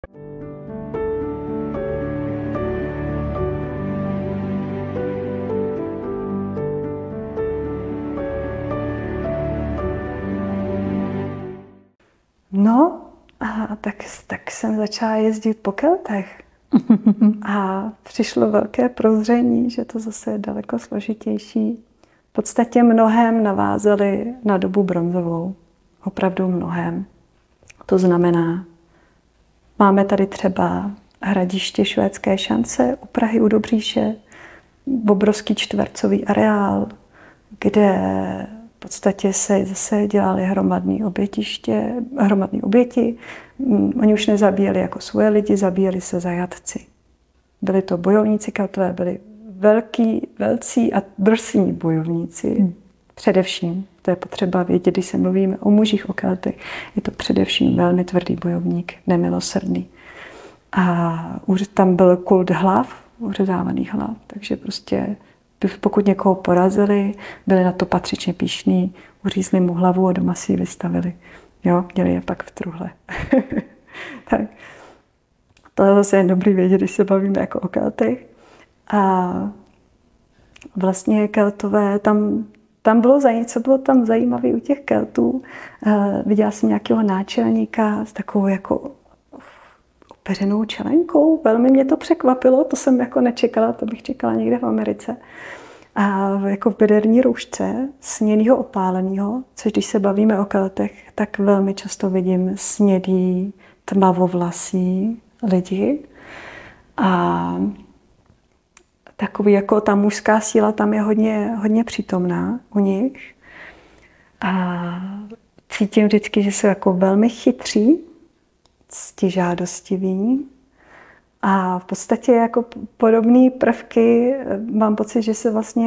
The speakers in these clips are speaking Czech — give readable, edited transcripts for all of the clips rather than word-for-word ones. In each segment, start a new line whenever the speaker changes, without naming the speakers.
No, tak jsem začala jezdit po Keltech. A přišlo velké prozření, že to zase je daleko složitější. V podstatě mnohem navázali na dobu bronzovou. Opravdu mnohem. To znamená, máme tady třeba hradiště Švédské šance u Prahy u Dobříše, obrovský čtvercový areál, kde v podstatě se zase dělaly hromadné oběti. Oni už nezabíjeli jako svoje lidi, zabíjeli se zajatci. Byli to bojovníci Keltové, byli velcí a drsní bojovníci. Především, to je potřeba vědět, když se mluvíme o mužích, o Keltech, je to především velmi tvrdý bojovník, nemilosrdný. A tam byl kult hlav, uřezávaných hlav, takže prostě pokud někoho porazili, byli na to patřičně pyšní, uřízli mu hlavu a doma si ji vystavili. Jo, měli je pak v truhle. Tak. To je zase dobrý vědět, když se bavíme jako o Keltech. A vlastně Keltové, co bylo tam zajímavé u těch Keltů, viděla jsem nějakého náčelníka s takovou jako opeřenou čelenkou. Velmi mě to překvapilo, to jsem jako nečekala, to bych čekala někde v Americe. A jako v bederní roušce, snědýho opálenýho, což když se bavíme o Keltech, tak velmi často vidím snědý, tmavovlasí lidi. A takový jako ta mužská síla tam je hodně přítomná u nich. A cítím vždycky, že jsou jako velmi chytří, ctižádostiví. A v podstatě jako podobné prvky mám pocit, že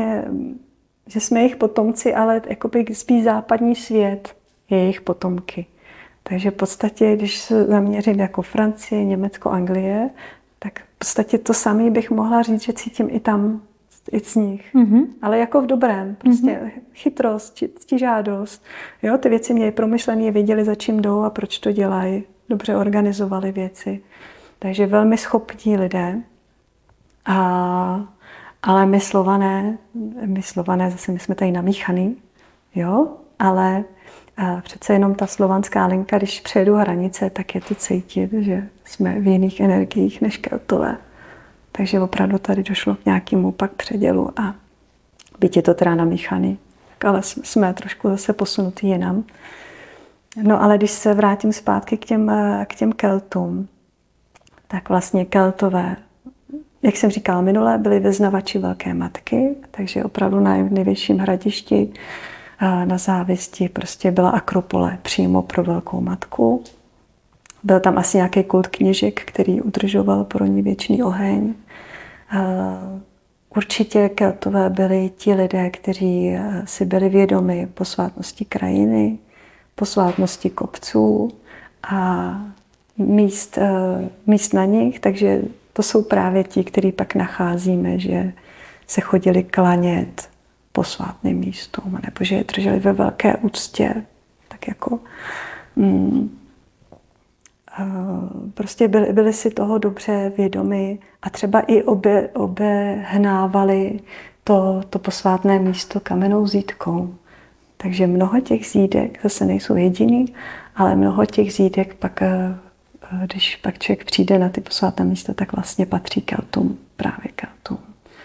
jsme jejich potomci, ale jakoby spíš západní svět je jejich potomky. Takže v podstatě, když se zaměřím jako Francie, Německo, Anglie, tak v podstatě to samé bych mohla říct, že cítím i tam, i z nich. Mm-hmm. Ale jako v dobrém. Prostě chytrost, ctižádost. Jo, ty věci měly promyšlené, věděli, za čím jdou a proč to dělají. Dobře organizovali věci. Takže velmi schopní lidé. Ale my Slované, zase my jsme tady namíchaný, jo, ale přece jenom ta slovanská linka, když přejdu hranice, tak je to cítit, že jsme v jiných energiích než Keltové. Takže opravdu tady došlo k nějakému pak předělu a byť je to teda namíchaný, tak ale jsme trošku zase posunutý jinam. No ale když se vrátím zpátky k těm Keltům, tak vlastně Keltové, jak jsem říkala minule, byli vyznavači Velké matky, takže opravdu na nejvyšším hradišti na Závisti prostě byla akropole přímo pro Velkou matku. Byl tam asi nějaký kult kněžek, který udržoval pro ní věčný oheň. Určitě Keltové byli ti lidé, kteří si byli vědomi posvátnosti krajiny, posvátnosti kopců a míst na nich, takže to jsou právě ti, který pak nacházíme, že se chodili klanět posvátným místům, nebo že je drželi ve velké úctě, tak jako prostě byli si toho dobře vědomi a třeba i obehnávali to posvátné místo kamennou zídkou. Takže mnoho těch zídek, zase nejsou jediný, ale mnoho těch zídek pak, když pak člověk přijde na ty posvátné místa, tak vlastně patří Keltům, právě Keltům.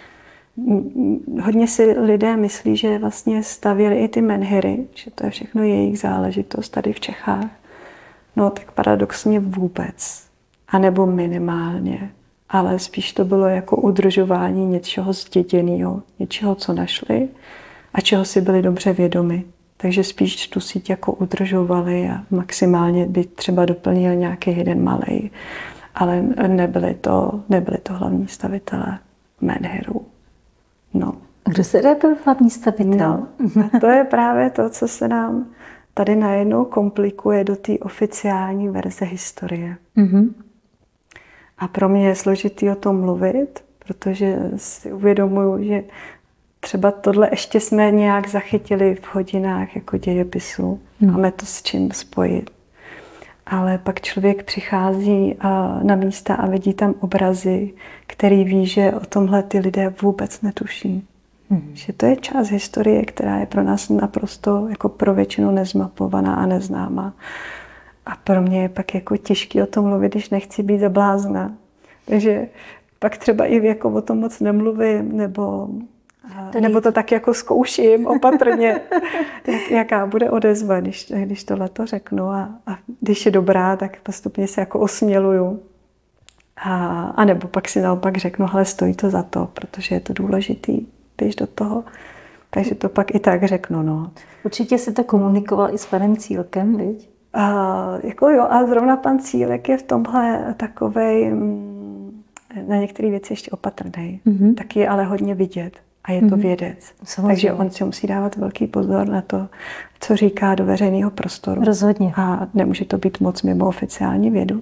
Hodně si lidé myslí, že vlastně stavěli i ty menhiry, že to je všechno jejich záležitost tady v Čechách. No tak paradoxně vůbec, anebo minimálně, ale spíš to bylo jako udržování něčeho zděděného, něčeho, co našli a čeho si byli dobře vědomi. Takže spíš tu síť jako udržovali a maximálně by třeba doplnili nějaký jeden malej, ale nebyli to hlavní stavitelé menhirů. No.
Kdo se byl hlavní stavitel?
No, a to je právě to, co se nám tady najednou komplikuje do té oficiální verze historie. Mm-hmm. A pro mě je složitý o tom mluvit, protože si uvědomuju, že třeba tohle ještě jsme nějak zachytili v hodinách jako dějepisu. Máme to s čím spojit. ale pak člověk přichází na místa a vidí tam obrazy, který ví, že o tomhle ty lidé vůbec netuší. Že to je část historie, která je pro nás naprosto jako pro většinu nezmapovaná a neznámá. A pro mě je pak jako těžký o tom mluvit, když nechci být za blázna. Takže pak třeba i jako o tom moc nemluvím, nebo to tak jako zkouším opatrně, jaká bude odezva, když tohleto řeknu. A když je dobrá, tak postupně se jako osměluju. A nebo pak si naopak řeknu, hele, stojí to za to, protože je to důležitý, běž do toho. Takže to pak i tak řeknu, no.
Určitě si to komunikoval i s panem Cílkem, viď?
Jako jo, a zrovna pan Cílek je v tomhle takovej, na některé věci ještě opatrnej. Taky je ale hodně vidět. A je to vědec. Samozřejmě. Takže on si musí dávat velký pozor na to, co říká do veřejného prostoru.
Rozhodně.
A nemůže to být moc mimo oficiální vědu.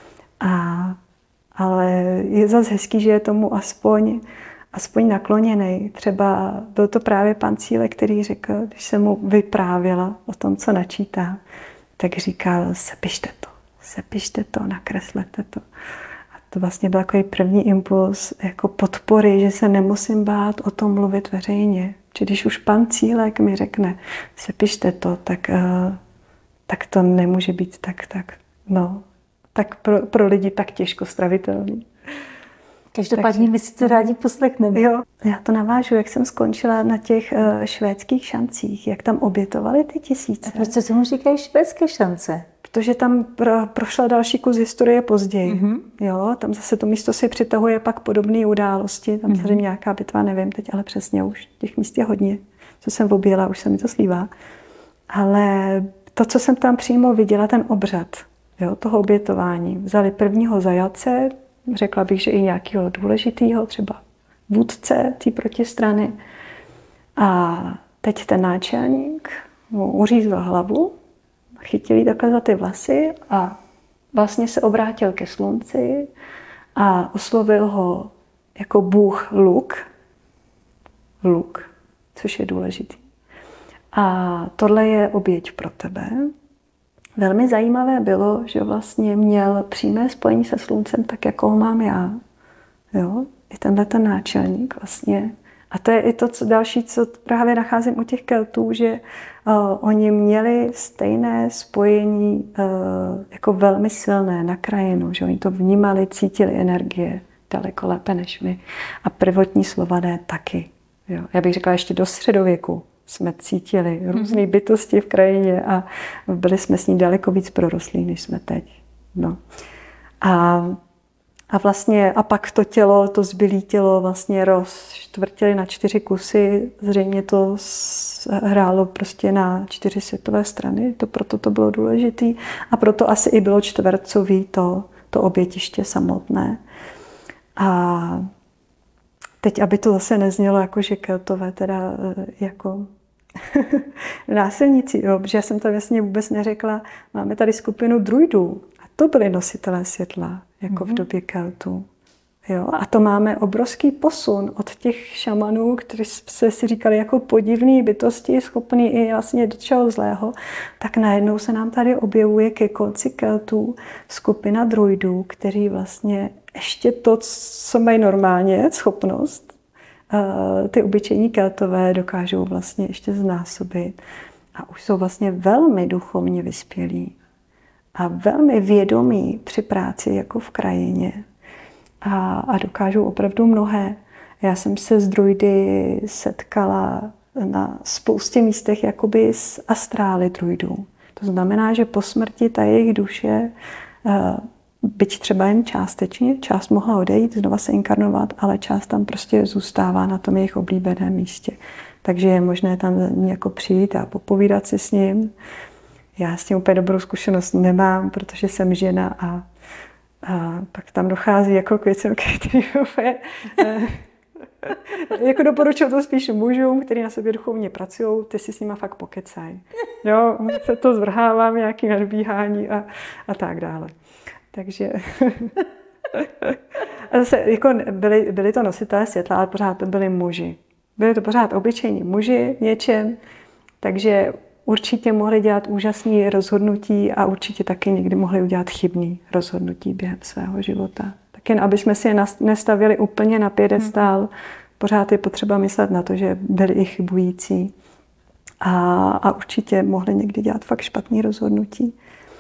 Ale je zase hezký, že je tomu aspoň nakloněný. Třeba byl to právě pan Cílek, který řekl, když jsem mu vyprávěla o tom, co načítá, tak říkal, sepište to, nakreslete to. To vlastně byl takový první impuls jako podpory, že se nemusím bát o tom mluvit veřejně. Či když už pan Cílek mi řekne, sepište to, tak to nemůže být tak pro lidi tak těžko stravitelný.
Každopádně my si to rádi poslechneme.
Jo, já to navážu, jak jsem skončila na těch švédských šancích, jak tam obětovali ty tisíce.
A proč se tomu říkají švédské šance?
Protože tam prošla další kus historie později. Jo, tam zase to místo si přitahuje pak podobné události. Tam samozřejmě nějaká bitva, nevím teď, ale přesně už těch míst je hodně. Co jsem objela, už se mi to slívá. Ale to, co jsem tam přímo viděla, ten obřad, jo, toho obětování. Vzali prvního zajatce, řekla bych, že i nějakého důležitého, třeba vůdce té protistrany. A teď ten náčelník mu uřízl hlavu, chytil jí takhle za ty vlasy a vlastně se obrátil ke slunci a oslovil ho jako bůh Luk, což je důležitý. A tohle je oběť pro tebe. Velmi zajímavé bylo, že vlastně měl přímé spojení se sluncem, tak jako ho mám já. Jo? I tenhle ten náčelník vlastně. A to je i to další, co právě nacházím u těch Keltů, že oni měli stejné spojení jako velmi silné na krajinu, že oni to vnímali, cítili energie daleko lépe než my. A prvotní Slované taky. Jo? Já bych řekla ještě do středověku jsme cítili různé bytosti v krajině a byli jsme s ní daleko víc prorostlí, než jsme teď. No. A vlastně, a pak to tělo, to zbylé tělo vlastně rozčtvrtili na 4 kusy. Zřejmě to hrálo prostě na 4 světové strany, proto to bylo důležitý. A proto asi i bylo čtvercový to obětiště samotné. A teď, aby to zase neznělo jako, že Keltové teda jako násilníci, jo, protože já jsem to vlastně vůbec neřekla. Máme tady skupinu druidů a to byli nositelé světla, jako v době Keltů. Jo, a to máme obrovský posun od těch šamanů, kteří se si říkali jako podivné bytosti, schopní i vlastně do čeho zlého, tak najednou se nám tady objevuje ke konci Keltů skupina druidů, kteří vlastně ještě to, co mají normálně schopnost, ty obyčejní Keltové dokážou vlastně ještě znásobit. A už jsou vlastně velmi duchovně vyspělí a velmi vědomí při práci jako v krajině. A dokážou opravdu mnohé. Já jsem se s druidy setkala na spoustě místech jakoby s astrály druidů. To znamená, že po smrti ta jejich duše, byť třeba jen částečně, část mohla odejít, znova se inkarnovat, ale část tam prostě zůstává na tom jejich oblíbeném místě. Takže je možné tam jako přijít a popovídat si s ním. Já s tím úplně dobrou zkušenost nemám, protože jsem žena a pak tam dochází jako k věcem, který jako doporučuju to spíš mužům, kteří na sobě duchovně pracují, ty si s nima fakt pokecaj. Jo, se to zvrhávám, nějaký nadbíhání a tak dále. Takže a zase jako byli to nositelé světla, ale pořád to byli muži. Byli to pořád obyčejní muži v něčem, takže určitě mohli dělat úžasné rozhodnutí a určitě taky někdy mohli udělat chybné rozhodnutí během svého života. Tak jen aby jsme si je nestavili úplně na piedestál, pořád je potřeba myslet na to, že byli i chybující a určitě mohli někdy dělat fakt špatné rozhodnutí.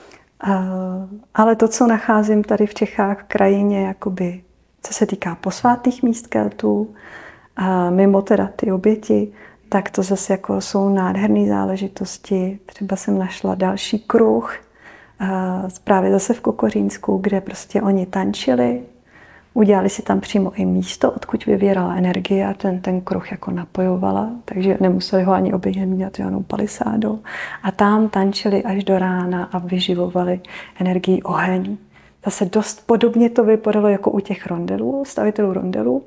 Ale to, co nacházím tady v Čechách, v krajině, jakoby, co se týká posvátných míst Keltů, mimo teda ty oběti, tak to zase jako jsou nádherné záležitosti. Třeba jsem našla další kruh, právě zase v Kokořínsku, kde prostě oni tančili. Udělali si tam přímo i místo, odkud vyvěrala energie a ten kruh jako napojovala, takže nemuseli ho ani oběhat žádnou palisádou. A tam tančili až do rána a vyživovali energii oheň. Zase dost podobně to vypadalo jako u těch rondelů, stavitelů rondelů.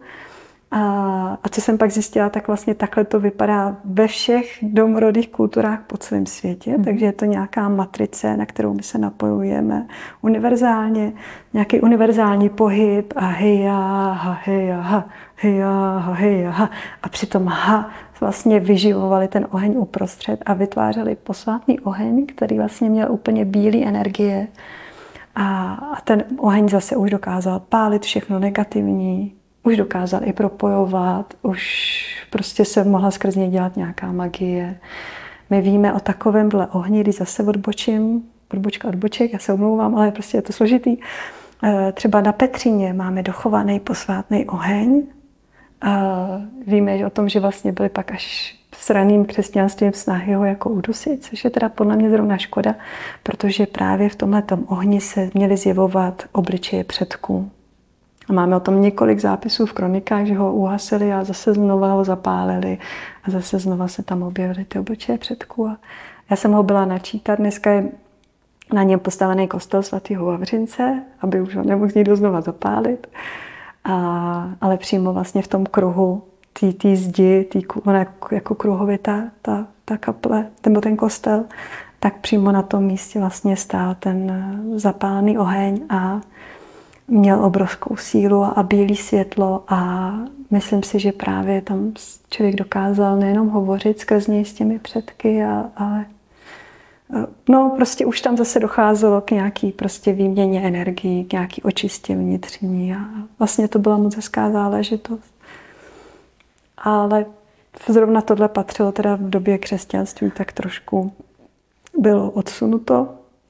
A co jsem pak zjistila, tak vlastně takhle to vypadá ve všech domorodých kulturách po celém světě. Takže je to nějaká matrice, na kterou my se napojujeme univerzálně, nějaký univerzální pohyb a heja, ha, heja, ha, heja, ha, heja, ha. A přitom ha vlastně vyživovali ten oheň uprostřed a vytvářeli posvátný oheň, který vlastně měl úplně bílé energie. A ten oheň zase už dokázal pálit všechno negativní, už dokázal i propojovat, už prostě se mohla skrz něj dělat nějaká magie. My víme o takovémhle ohni, když zase odboček, já se omlouvám, ale prostě je to složitý. Třeba na Petříně máme dochovaný posvátný oheň. Víme o tom, že vlastně byly pak až s raným křesťanstvím snahy ho jako udusit, což je teda podle mě zrovna škoda, protože právě v tomhletom ohni se měly zjevovat obličeje předků. A máme o tom několik zápisů v kronikách, že ho uhasili a zase znova ho zapálili a zase znova se tam objevily ty obličeje předků. A já jsem ho byla načítat, dneska je na něm postavený kostel svatého Vavřince, aby už ho nemohl nikdo znova zapálit. Ale přímo vlastně v tom kruhu té zdi, ona jako kruhovitá, ta kaple, nebo ten kostel, tak přímo na tom místě vlastně stál ten zapálený oheň a měl obrovskou sílu a bílé světlo a myslím si, že právě tam člověk dokázal nejenom hovořit skrz něj s těmi předky, ale no prostě už tam zase docházelo k nějaký prostě výměně energií, k nějaký očistě vnitřní a vlastně to byla moc hezká záležitost. Ale zrovna tohle patřilo teda v době křesťanství, tak trošku bylo odsunuto.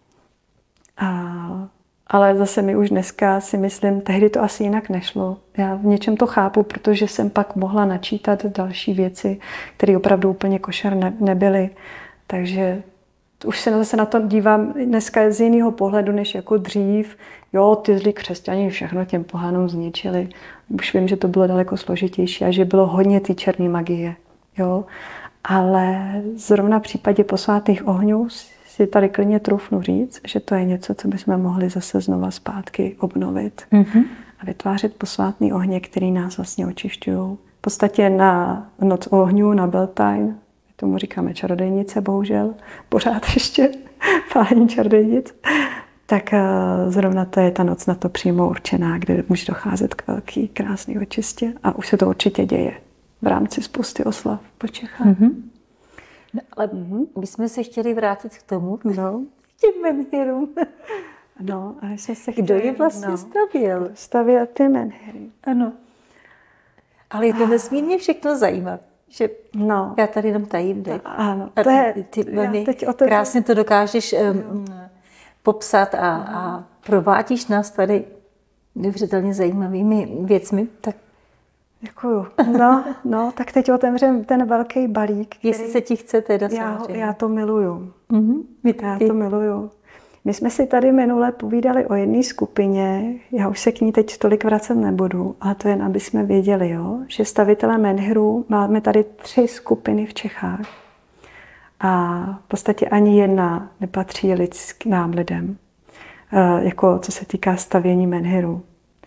Ale zase mi už dneska si myslím, tehdy to asi jinak nešlo. Já v něčem to chápu, protože jsem pak mohla načítat další věci, které opravdu úplně košer nebyly. Takže už se zase na to dívám dneska z jiného pohledu, než jako dřív. Jo, ty zlí křesťani všechno těm pohánům zničili. Už vím, že to bylo daleko složitější a že bylo hodně té černé magie. Jo? Ale zrovna v případě posvátných ohňů si tady klidně troufnu říct, že to je něco, co bychom mohli zase znova zpátky obnovit. A vytvářet posvátný ohně, který nás vlastně očišťují. V podstatě na noc ohňů, na Beltane, tomu říkáme čarodejnice, bohužel, pořád ještě pálení čarodejnic, tak zrovna to je ta noc na to přímo určená, kde může docházet k velký, krásný očistě. A už se to určitě děje v rámci spousty oslav po Čechách.
No, ale my jsme se chtěli vrátit k tomu, k těm menhirům.
No, a jsme se
Kdo je vlastně stavěl?
Stavěl ty menhiry.
Ano. Ale je to nesmírně všechno zajímavé. Že já tady jenom tajím dech.
Ano,
to je, ty velmi krásně to dokážeš popsat a provádíš nás tady neuvěřitelně zajímavými věcmi. Tak
děkuju. No, tak teď otevřem ten velký balík.
Jestli se ti chce teda samozřejmě.
Já to miluju. Já to miluju. My jsme si tady minule povídali o jedné skupině, já už se k ní teď tolik vracet nebudu, ale to jen, aby jsme věděli, že stavitelé menhirů máme tady 3 skupiny v Čechách. A v podstatě ani jedna nepatří k nám lidem, jako co se týká stavění menhirů.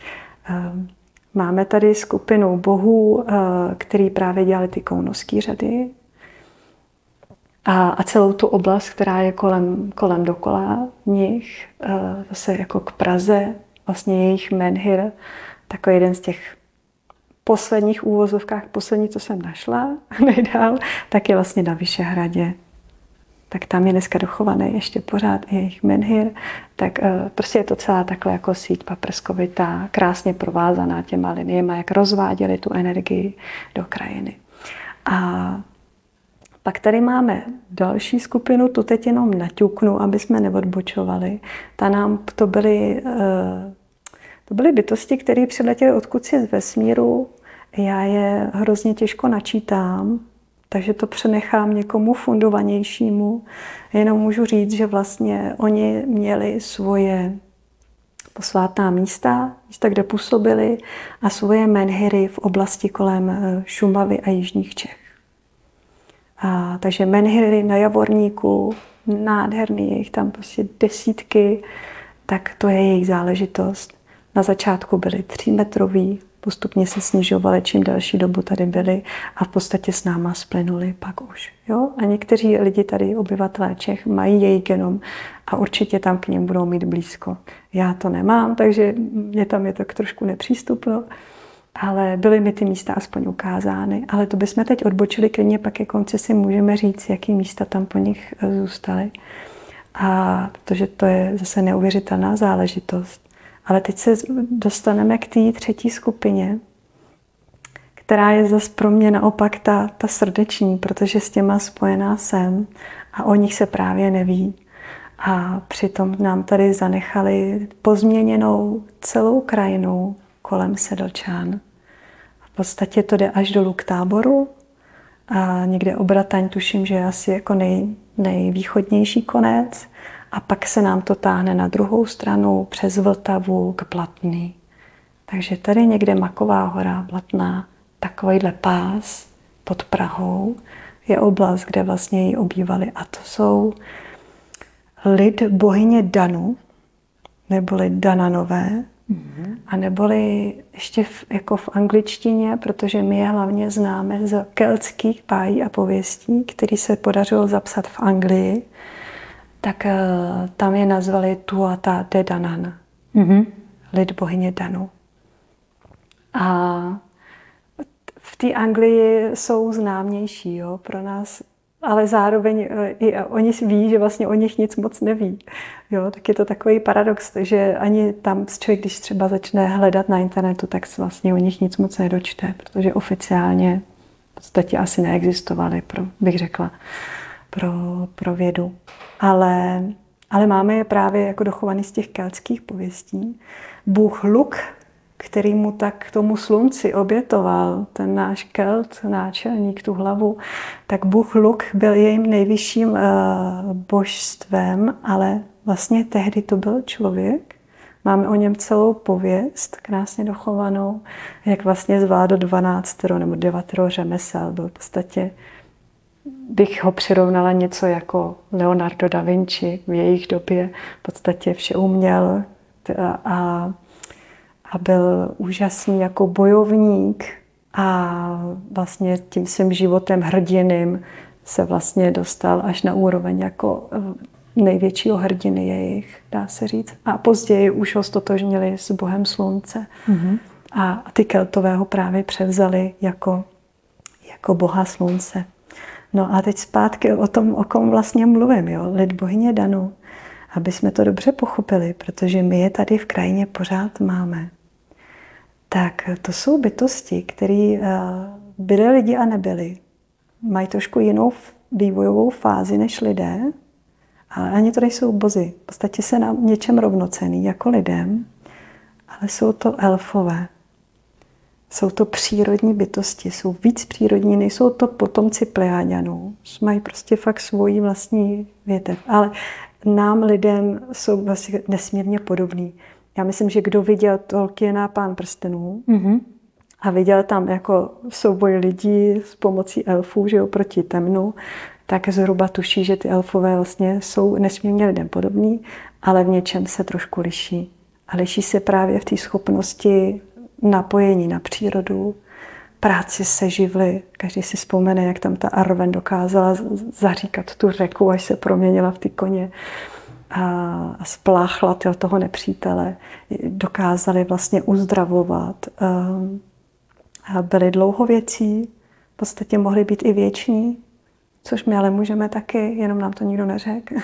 Máme tady skupinu bohů, který právě dělali ty kounovské řady a celou tu oblast, která je kolem dokola nich, zase jako k Praze, vlastně jejich menhir, takový jeden z těch posledních úvozovkách, poslední, co jsem našla, nejdál, tak je vlastně na Vyšehradě. tak tam je dneska dochovaný ještě pořád jejich menhir, tak prostě je to celá takhle jako síť paprskovitá, krásně provázaná těma liniemi, jak rozváděli tu energii do krajiny. A pak tady máme další skupinu, tu teď jenom naťuknu, aby jsme neodbočovali. To byly bytosti, které přiletěly odkud si z vesmíru. Já je hrozně těžko načítám, takže to přenechám někomu fundovanějšímu. Jenom můžu říct, že vlastně oni měli svoje posvátná místa, kde působili, a svoje menhiry v oblasti kolem Šumavy a jižních Čech. Takže menhiry na Javorníku, nádherný, je jich tam prostě desítky, tak to je jejich záležitost. Na začátku byly 3metrový, postupně se snižovaly, čím další dobu tady byli a v podstatě s náma splynuli pak už. Jo? A někteří lidi tady, obyvatelé Čech, mají jejich genom a určitě tam k nim budou mít blízko. Já to nemám, takže mě tam je to trošku nepřístupno, ale byly mi ty místa aspoň ukázány. Ale to bychom teď odbočili, klidně pak ke konci si můžeme říct, jaký místa tam po nich zůstaly. A protože to je zase neuvěřitelná záležitost. Ale teď se dostaneme k té třetí skupině, která je zase pro mě naopak ta srdeční, protože s těma spojená jsem a o nich se právě neví. A přitom nám tady zanechali pozměněnou celou krajinu kolem Sedlčan. V podstatě to jde až dolů k Táboru a někde Obrataň, tuším, že je asi jako nejvýchodnější konec. A pak se nám to táhne na druhou stranu přes Vltavu k Blatný. Takže tady někde Maková hora, Blatná, takovýhle pás pod Prahou je oblast, kde vlastně ji obývali. A to jsou lid bohyně Danu, neboli Dananové, a neboli ještě jako v angličtině, protože my je hlavně známe z keltských bájí a pověstí, který se podařilo zapsat v Anglii, tak tam je nazvali Tuatha De Danann, lid bohyně Danu. A v té Anglii jsou známější, jo, pro nás, ale zároveň i oni ví, že vlastně o nich nic moc neví. Jo, tak je to takový paradox, že ani tam člověk, když třeba začne hledat na internetu, tak se vlastně o nich nic moc nedočte, protože oficiálně v podstatě asi neexistovali, bych řekla, pro vědu. Ale máme je právě jako dochovaný z těch keltských pověstí. Bůh Luk, který mu tak tomu slunci obětoval, ten náš Kelt, náčelník, tu hlavu, tak Bůh Luk byl jejím nejvyšším božstvem, ale vlastně tehdy to byl člověk. Máme o něm celou pověst, krásně dochovanou, jak vlastně zvládl 12 nebo 9 řemesel. Byl v podstatě, bych ho přirovnala něco jako Leonardo da Vinci v jejich době. V podstatě vše uměl a byl úžasný jako bojovník a vlastně tím svým životem hrdiným se vlastně dostal až na úroveň jako největšího hrdiny jejich, dá se říct. A později už ho ztotožnili s bohem slunce. A ty Keltové ho právě převzali jako boha slunce. No a teď zpátky o tom, o kom vlastně mluvím, jo? Lid bohyně Danu, aby jsme to dobře pochopili, protože my je tady v krajině pořád máme. Tak to jsou bytosti, které byly lidi a nebyly. Mají trošku jinou vývojovou fázi než lidé, ale ani to nejsou bozi. V podstatě se nám něčem rovnocenný jako lidem, ale jsou to elfové. Jsou to přírodní bytosti, jsou víc přírodní, nejsou to potomci Plejáďanů. Mají prostě fakt svoji vlastní větev. Ale nám lidem jsou vlastně nesmírně podobní. Já myslím, že kdo viděl Tolkiena Pán prstenů a viděl tam jako souboj lidí s pomocí elfů, že jo, proti temnu, tak zhruba tuší, že ty elfové vlastně jsou nesmírně lidem podobní, ale v něčem se trošku liší. A liší se právě v té schopnosti napojení na přírodu, práci se živly. Každý si vzpomene, jak tam ta Arwen dokázala zaříkat tu řeku, až se proměnila v ty koně a spláchla toho nepřítele. Dokázali vlastně uzdravovat. A byli dlouhověcí, v podstatě mohli být i věční. což my ale můžeme taky, jenom nám to nikdo neřekl.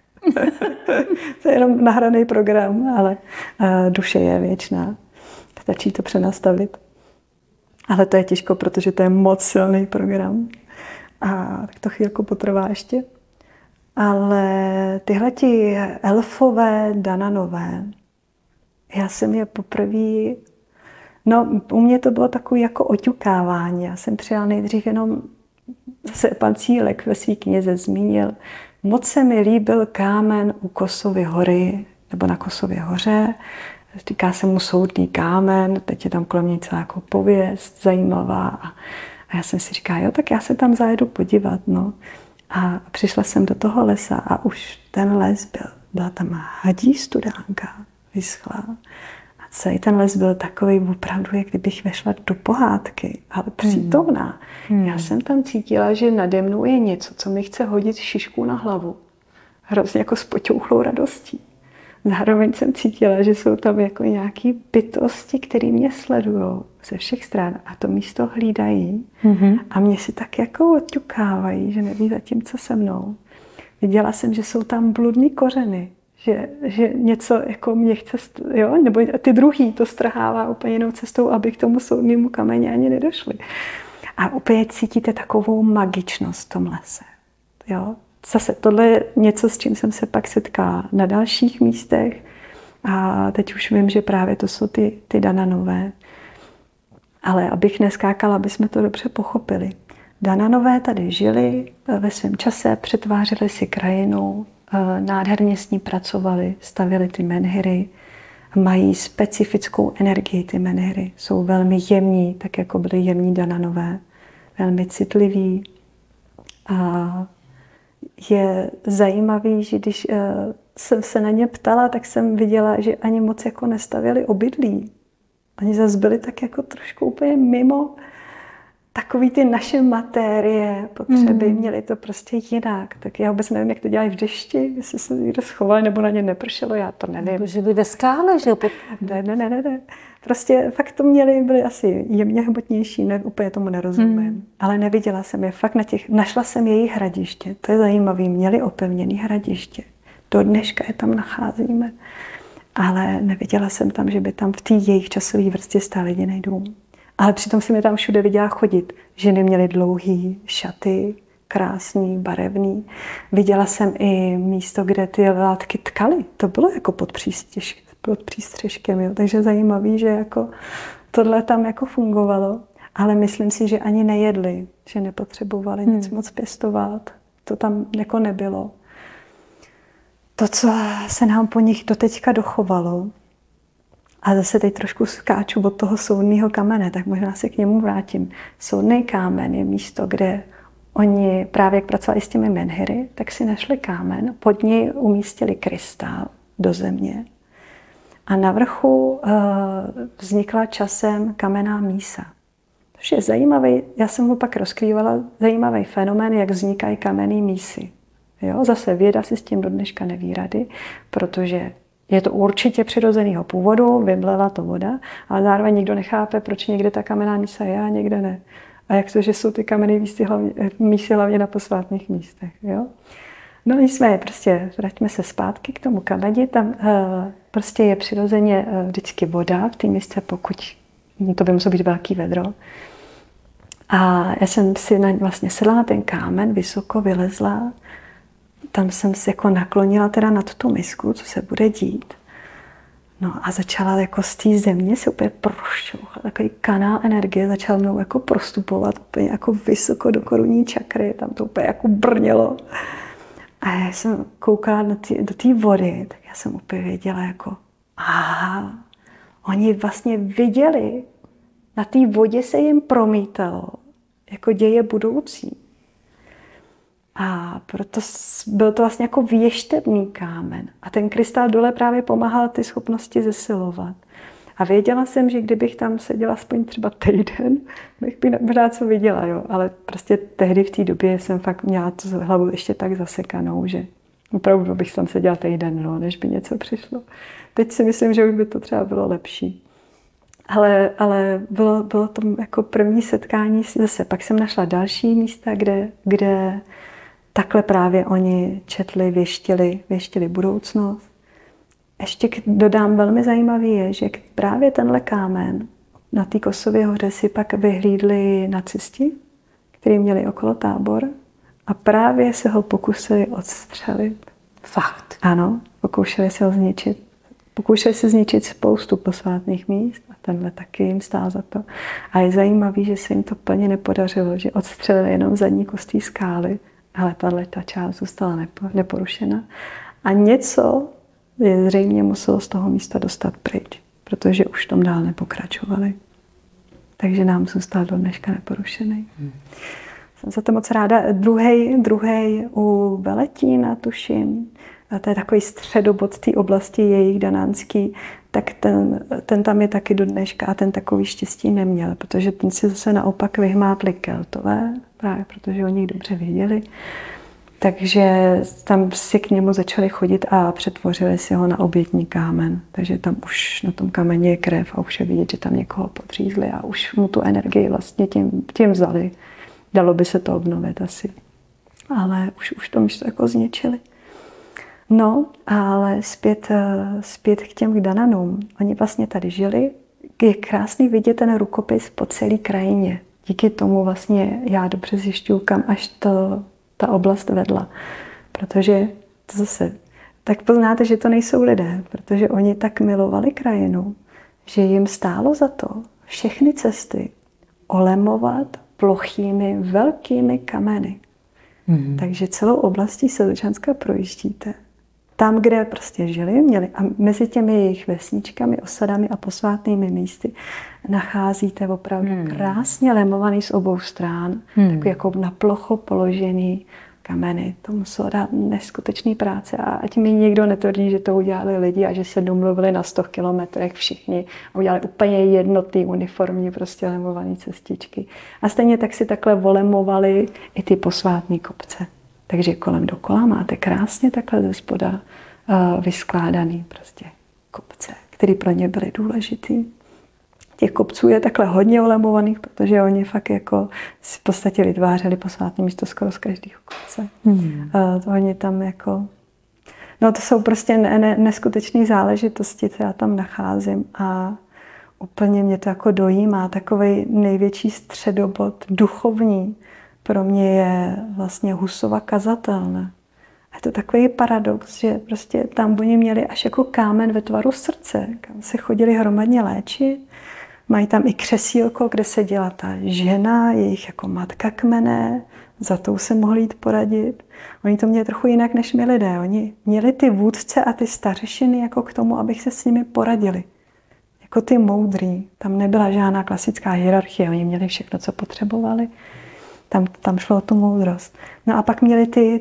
To je jenom nahraný program, ale duše je věčná. Stačí to přenastavit. Ale to je těžko, protože to je moc silný program. A tak to chvílku potrvá ještě. Ale tyhleti elfové, dananové, já jsem je poprvé, no u mě to bylo takové jako oťukávání. Já jsem přijala nejdřív jenom, zase pan Cílek ve své knize zmínil, moc se mi líbil kámen u Kosovy hory, nebo na Kosově hoře. Říká se mu soudný kámen, teď je tam kolem něj celá jako pověst zajímavá. A já jsem si říkala, jo, tak já se tam zajedu podívat, no. A přišla jsem do toho lesa a už ten les byla tam hadí studánka, vyschlá. A celý ten les byl takový opravdu, jak kdybych vešla do pohádky, ale přítomná. Já jsem tam cítila, že nade mnou je něco, co mi chce hodit šišku na hlavu. Hrozně jako s poťouchlou radostí. Zároveň jsem cítila, že jsou tam jako nějaký bytosti, které mě sledují ze všech stran a to místo hlídají a mě si tak jako odťukávají, že neví zatím, co se mnou. Viděla jsem, že jsou tam bludný kořeny, že něco jako mě chce, jo, nebo ty druhý to strhává úplně jinou cestou, aby k tomu soudnému kameni ani nedošli. A opět cítíte takovou magičnost v tom lese, jo. Zase tohle je něco, s čím jsem se pak setkala na dalších místech a teď už vím, že právě to jsou ty dananové. Ale abych neskákala, aby jsme to dobře pochopili. Dananové tady žili ve svém čase, přetvářeli si krajinu, nádherně s ní pracovali, stavěli ty menhiry, mají specifickou energii ty menhiry, jsou velmi jemní, tak jako byli jemní dananové, velmi citliví. A je zajímavý, že když jsem se na ně ptala, tak jsem viděla, že ani moc jako nestavěli obydlí. Oni zase byli tak jako trošku úplně mimo takový ty naše matérie, potřeby, měli to prostě jinak. Tak já vůbec nevím, jak to dělají v dešti, jestli se někdo schoval, nebo na ně nepršelo, já to nevím.
Žili ve skále, že jo?
Ne. Prostě fakt to měli, byli asi jemně hmotnější, ne, úplně tomu nerozumím. Ale neviděla jsem je, fakt našla jsem jejich hradiště, to je zajímavé, měli opevněné hradiště. Do dneška je tam nacházíme. Ale neviděla jsem tam, že by tam v té jejich časové vrstvě stál jediný dům. Ale přitom jsem je tam všude viděla chodit. Ženy měly dlouhý šaty, krásný, barevný. Viděla jsem i místo, kde ty látky tkaly. To bylo jako pod přístřežkem, jo. Takže zajímavý, že jako tohle tam jako fungovalo. Ale myslím si, že ani nejedli, že nepotřebovali nic moc pěstovat. To tam jako nebylo. To, co se nám po nich doteďka dochovalo, a zase teď trošku skáču od toho soudného kamene, tak možná se k němu vrátím. Soudný kámen je místo, kde oni právě jak pracovali s těmi menhiry, tak si našli kámen, pod něj umístili krystal do země a na vrchu vznikla časem kamenná mísa. Což je zajímavý, já jsem ho pak rozkrývala, zajímavý fenomén, jak vznikají kamenné mísy. Jo, zase věda si s tím do dneška neví rady, protože je to určitě přirozeného původu, vymlela to voda, ale zároveň nikdo nechápe, proč někde ta kamenná mísa je a někde ne. A jak to, že jsou ty kamenné mísy hlavně na posvátných místech. Jo? No nicméně, prostě vraťme se zpátky k tomu kameni, tam prostě je přirozeně vždycky voda v té místě, pokud to by muselo být velký vedro. A já jsem si vlastně sedla na ten kámen, vysoko vylezla, tam jsem se jako naklonila teda nad tu misku, co se bude dít. No a začala jako z té země se úplně prošťouchat, takový kanál energie začal mnou jako prostupovat úplně jako vysoko do korunní čakry, tam to úplně jako brnělo. A já jsem koukala do té vody, tak já jsem úplně věděla jako, aha, oni vlastně viděli, na té vodě se jim promítalo jako děje budoucí. A proto byl to vlastně jako věštebný kámen. A ten krystal dole právě pomáhal ty schopnosti zesilovat. A věděla jsem, že kdybych tam seděla aspoň třeba týden, bych možná co viděla, jo. Ale prostě tehdy v té době jsem fakt měla tu hlavu ještě tak zasekanou, že opravdu bych tam seděla týden, no, než by něco přišlo. Teď si myslím, že už by to třeba bylo lepší. Ale bylo to jako první setkání zase. Pak jsem našla další místa, kde takhle právě oni četli, věštili budoucnost. Ještě dodám, velmi zajímavý je, že právě tenhle kámen na té Kosově hoře si pak vyhlídli nacisti, kteří měli okolo tábor a právě se ho pokusili odstřelit.
Fakt?
Ano, pokoušeli se ho zničit. Pokoušeli se zničit spoustu posvátných míst a tenhle taky jim stál za to. A je zajímavý, že se jim to plně nepodařilo, že odstřelili jenom zadní kostí skály, ale ta část zůstala neporušena. A něco je zřejmě muselo z toho místa dostat pryč, protože už tom dál nepokračovali. Takže nám zůstal do dneška neporušený. Jsem za to moc ráda. Druhý u Veletína, tuším, a to je takový středobod té oblasti jejich danánský, tak ten tam je taky do dneška a ten takový štěstí neměl, protože ten si zase naopak vyhmátli Keltové, právě protože o nich dobře věděli. Takže tam si k němu začali chodit a přetvořili si ho na obětní kámen. Takže tam už na tom kameni je krev a už je vidět, že tam někoho podřízli a už mu tu energii vlastně tím vzali. Dalo by se to obnovit asi. Ale už to místo jako zničili. No, ale zpět k těm Dananům. Oni vlastně tady žili. Je krásný vidět ten rukopis po celé krajině. Díky tomu vlastně já dobře zjišťuju, kam až ta oblast vedla. Protože to zase, tak poznáte, že to nejsou lidé, protože oni tak milovali krajinu, že jim stálo za to všechny cesty olemovat plochými, velkými kameny. Takže celou oblastí Sedlčanska projíždíte. Tam, kde prostě žili, měli a mezi těmi jejich vesničkami, osadami a posvátnými místy nacházíte opravdu krásně lemovaný z obou stran, takový jako na plocho položený kameny. To muselo dát neskutečný práce a ať mi nikdo netvrdí, že to udělali lidi a že se domluvili na 100 kilometrech všichni a udělali úplně jednotný uniformní prostě lemovaný cestičky. A stejně tak si takhle volemovali i ty posvátné kopce. Takže kolem dokola máte krásně takhle ze spoda vyskládaný prostě kopce, které pro ně byly důležitý. Těch kopců je takhle hodně olemovaných, protože oni fakt jako v podstatě vytvářeli posvátné místo skoro z každého kopce. To oni tam jako... No to jsou prostě neskutečné záležitosti, co já tam nacházím a úplně mě to jako dojímá. Takovej největší středobod duchovní pro mě je vlastně Husova kazatelna. A je to takový paradox, že prostě tam oni měli až jako kámen ve tvaru srdce, kam se chodili hromadně léčit. Mají tam i křesílko, kde seděla ta žena, jejich jako matka kmene, za tou se mohli jít poradit. Oni to měli trochu jinak než my lidé. Oni měli ty vůdce a ty stařešiny jako k tomu, abych se s nimi poradili. Jako ty moudrý. Tam nebyla žádná klasická hierarchie, oni měli všechno, co potřebovali. Tam šlo o tu moudrost. No a pak měli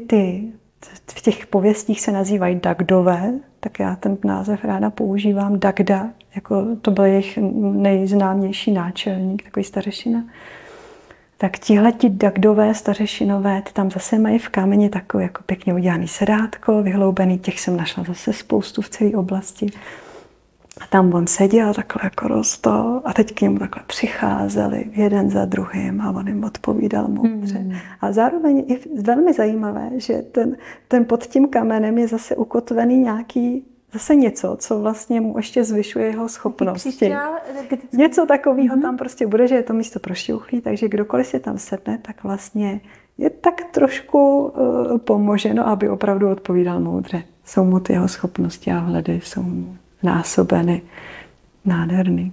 v těch pověstích se nazývají Dagdové, tak já ten název ráda používám, Dagda, jako to byl jejich nejznámější náčelník, takový stařešina. Tak tihleti Dagdové, stařešinové, ty tam zase mají v kameni takové jako pěkně udělaný sedátko, vyhloubený, těch jsem našla zase spoustu v celé oblasti. A tam on seděl takhle jako rostl a teď k němu takhle přicházeli jeden za druhým a on jim odpovídal moudře. A zároveň je velmi zajímavé, že ten pod tím kamenem je zase ukotvený nějaký zase něco, co vlastně mu ještě zvyšuje jeho schopnosti. Něco takového tam prostě bude, že je to místo prošťouchlý, takže kdokoliv si tam sedne, tak vlastně je tak trošku pomoženo, aby opravdu odpovídal moudře. Jsou mu ty jeho schopnosti a vhledy, jsou mu násobeny, nádherný.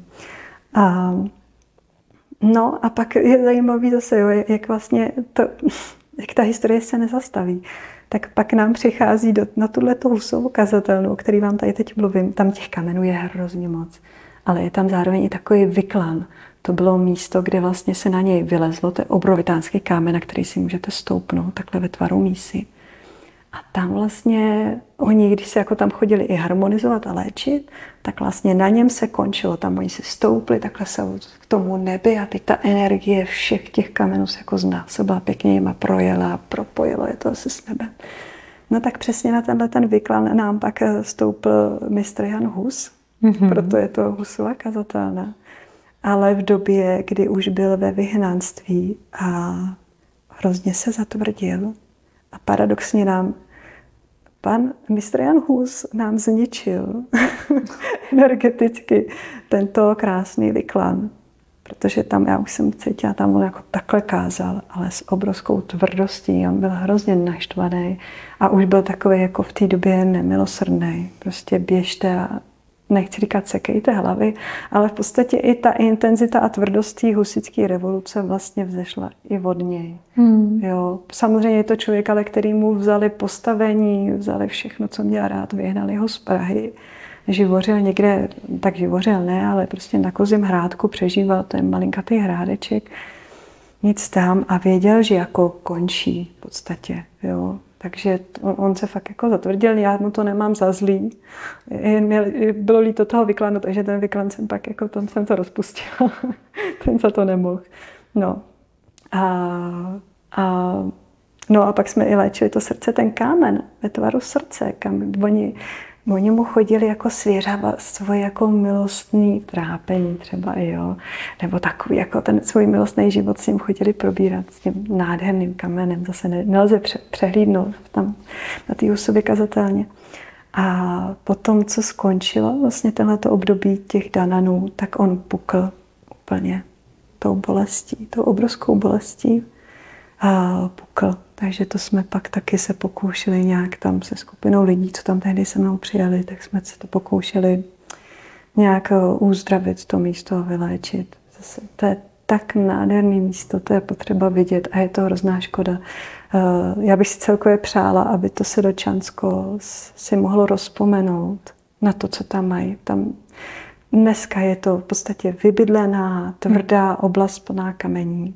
No a pak je zajímavý zase, jo, jak vlastně jak ta historie se nezastaví. Tak pak nám přichází na tuhletu Husovu kazatelnu, o který vám tady teď mluvím. Tam těch kamenů je hrozně moc, ale je tam zároveň i takový vyklan. To bylo místo, kde vlastně se na něj vylezlo, to je obrovitánský kámen, na který si můžete stoupnout, takhle ve tvaru mísy. A tam vlastně oni, když se jako tam chodili i harmonizovat a léčit, tak vlastně na něm se končilo. Tam oni se stoupli, takhle se k tomu nebi a teď ta energie všech těch kamenů se jako znásobila, pěkně jima projela a propojilo je to asi s nebem. No tak přesně na ten vyklan nám pak stoupil mistr Jan Hus, Proto je to Husova kazatelna. Ale v době, kdy už byl ve vyhnanství a hrozně se zatvrdil a paradoxně nám pan mistr Jan Hus nám zničil energeticky tento krásný Viklan. Protože tam, já už jsem cítila, tam on jako takhle kázal, ale s obrovskou tvrdostí. On byl hrozně naštvaný a už byl takový jako v té době nemilosrdný. Prostě běžte a nechci říkat sekejte hlavy, ale v podstatě i ta intenzita a tvrdost té husitské revoluce vlastně vzešla i od něj. Jo. Samozřejmě je to člověk, ale který mu vzali postavení, vzali všechno, co měl rád, vyhnali ho z Prahy. Živořil někde, tak živořil ne, ale prostě na Kozím Hrádku přežíval ten malinkatý hrádeček, nic tam a věděl, že jako končí v podstatě, jo. Takže on se fakt jako zatvrdil, já mu to nemám za zlý. Bylo líto toho Viklanu, takže ten Viklan jsem pak jako, tam jsem to rozpustila. Ten za to nemohl. No. No a pak jsme i léčili to srdce, ten kámen ve tvaru srdce, kam oni mu chodili jako svěřava svoje jako milostný trápení třeba, jo. Nebo takový jako ten svůj milostný život s ním chodili probírat s tím nádherným kamenem. Zase nelze přehlídnout tam na té Husově kazatelně. A potom, co skončilo vlastně tenhleto období těch dananů, tak on pukl úplně tou bolestí, tou obrovskou bolestí a pukl. Takže to jsme pak taky se pokoušeli nějak tam se skupinou lidí, co tam tehdy se mnou přijeli, tak jsme se to pokoušeli nějak uzdravit to místo a vyléčit. Zase, to je tak nádherné místo, to je potřeba vidět a je to hrozná škoda. Já bych si celkově přála, aby to Siročansko si mohlo rozpomenout na to, co tam mají. Tam dneska je to v podstatě vybydlená, tvrdá oblast plná kamení.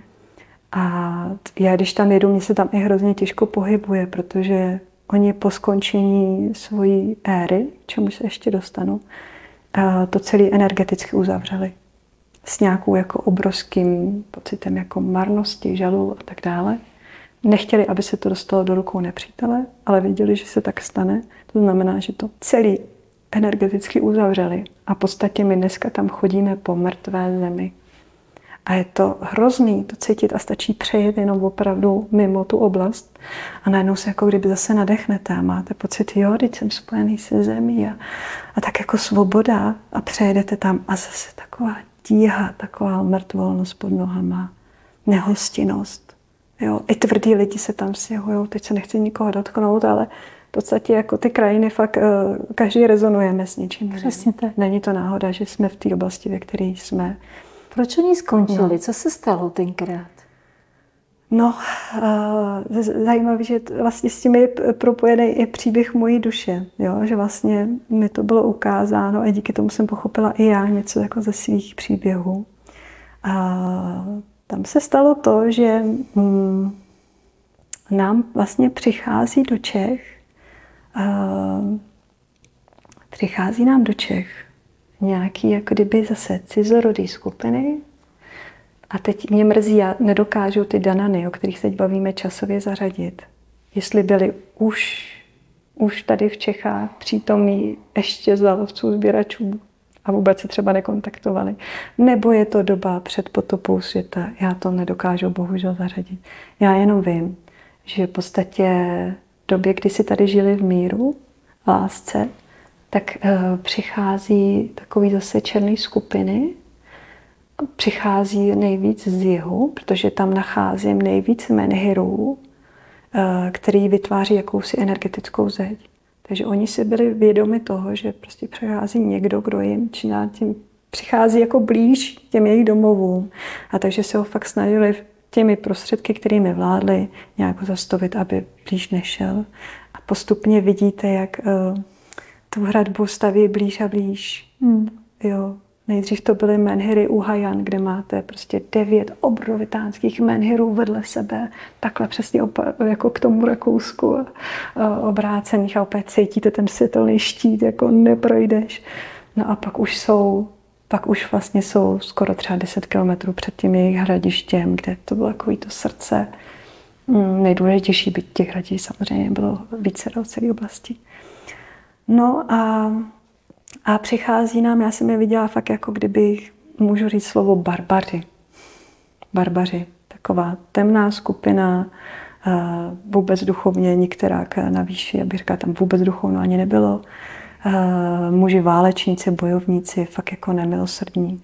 A já, když tam jedu, mě se tam i hrozně těžko pohybuje, protože oni po skončení svojí éry, k čemu se ještě dostanu, to celé energeticky uzavřeli. S nějakou jako obrovským pocitem jako marnosti, žalu a tak dále. Nechtěli, aby se to dostalo do rukou nepřítele, ale věděli, že se tak stane. To znamená, že to celý energeticky uzavřeli. A v podstatě my dneska tam chodíme po mrtvé zemi. A je to hrozný to cítit a stačí přejet jenom opravdu mimo tu oblast a najednou se jako kdyby zase nadechnete a máte pocit, jo, teď jsem spojený se zemí a tak jako svoboda a přejedete tam a zase taková tíha, taková mrtvolnost pod nohama, nehostinnost. Jo. I tvrdí lidi se tam stěhujou, teď se nechci nikoho dotknout, ale v podstatě jako ty krajiny fakt každý rezonujeme s něčím.
Přesně tak.
Není to náhoda, že jsme v té oblasti, ve které jsme.
Proč oni skončili? No. Co se stalo tenkrát?
No, zajímavé, že vlastně s tím je propojený i příběh mojí duše. Jo? Že vlastně mi to bylo ukázáno a díky tomu jsem pochopila i já něco jako ze svých příběhů. A tam se stalo to, že nám vlastně přichází nám do Čech nějaký jako kdyby zase cizorodý skupiny. A teď mě mrzí, já nedokážu ty danany, o kterých se teď bavíme, časově zařadit. Jestli byli už tady v Čechách přítomní ještě za lovců sběračů a vůbec se třeba nekontaktovali. Nebo je to doba před potopou světa. Já to nedokážu bohužel zařadit. Já jenom vím, že v podstatě v době, kdy si tady žili v míru, v lásce, tak přichází takový zase černý skupiny. Přichází nejvíc z jihu, protože tam nacházím nejvíc menhirů, který vytváří jakousi energetickou zeď. Takže oni si byli vědomi toho, že prostě přichází někdo, kdo jim tím přichází jako blíž těm jejich domovům. A takže se ho fakt snažili těmi prostředky, kterými vládli, nějak zastavit, aby blíž nešel. A postupně vidíte, jak tu hradbu staví blíž a blíž. Jo. Nejdřív to byly menhiry u Hajan, kde máte prostě 9 obrovitánských menhirů vedle sebe, takhle přesně jako k tomu Rakousku obrácených a opět cítíte ten světelný štít, jako neprojdeš. No a pak už vlastně jsou skoro třeba 10 kilometrů před tím jejich hradištěm, kde to bylo takový to srdce. Nejdůležitější byť těch hradišť samozřejmě bylo více do celé oblasti. No a A přichází nám, já jsem je viděla fakt jako kdyby, můžu říct slovo barbaři. Barbaři. Taková temná skupina, vůbec duchovně nikterak na výši, abych říkala, tam vůbec duchovno ani nebylo. Muži válečníci, bojovníci, fakt jako nemilosrdní.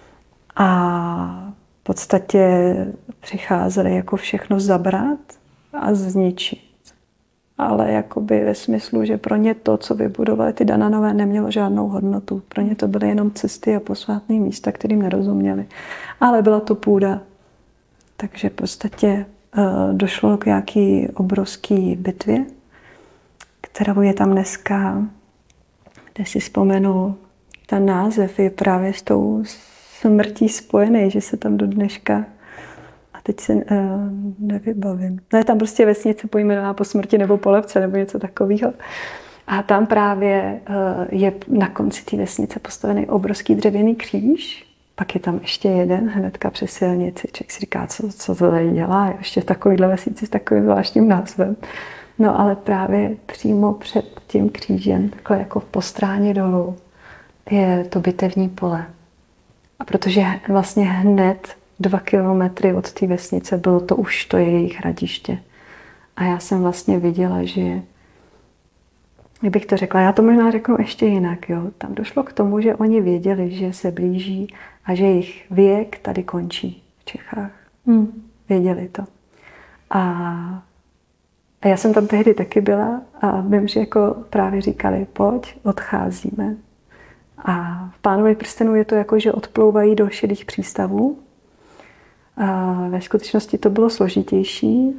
A v podstatě přicházeli jako všechno zabrat a zničit. Ale jakoby ve smyslu, že pro ně to, co vybudovali ty Dananové, nemělo žádnou hodnotu. Pro ně to byly jenom cesty a posvátné místa, kterým nerozuměli. Ale byla to půda. Takže v podstatě došlo k nějaký obrovský bitvě, kterou je tam dneska, kde si vzpomenu, ten název je právě s tou smrtí spojený, že se tam do dneška, a teď se nevybavím. No je tam prostě vesnice pojmenovaná po smrti nebo po lepce nebo něco takového. A tam právě je na konci té vesnice postavený obrovský dřevěný kříž. Pak je tam ještě jeden hnedka přes silnici. Člověk si říká, co to tady dělá, ještě v takovéhle vesnici s takovým zvláštním názvem. No ale právě přímo před tím křížem, takhle jako v postráně dolů, je to bitevní pole. A protože vlastně hned 2 kilometry od té vesnice bylo to už to jejich hradiště. A já jsem vlastně viděla, že, jak bych to řekla, já to možná řeknu ještě jinak, jo. Tam došlo k tomu, že oni věděli, že se blíží a že jejich věk tady končí v Čechách. Věděli to. A já jsem tam tehdy taky byla a vím, že jako právě říkali, pojď, odcházíme. A v Pánově prstenu je to jako, že odplouvají do šedých přístavů. A ve skutečnosti to bylo složitější.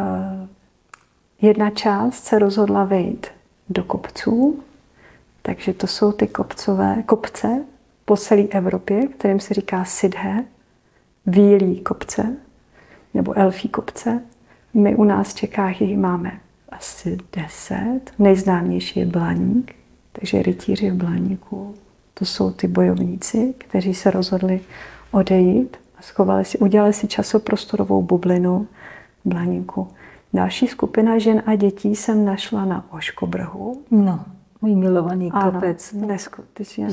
Jedna část se rozhodla vejít do kopců, takže to jsou ty kopce po celé Evropě, kterým se říká Sidhe, bílý kopce nebo elfí kopce. My u nás v Čechách jich máme asi 10. Nejznámější je Blaník, takže rytíři v Blaníku. To jsou ty bojovníci, kteří se rozhodli odejít a schovali si, udělali si časoprostorovou bublinu v Blaníku. Další skupina žen a dětí jsem našla na Oškobrhu.
No, můj milovaný kopec.
Ano, neskutečně.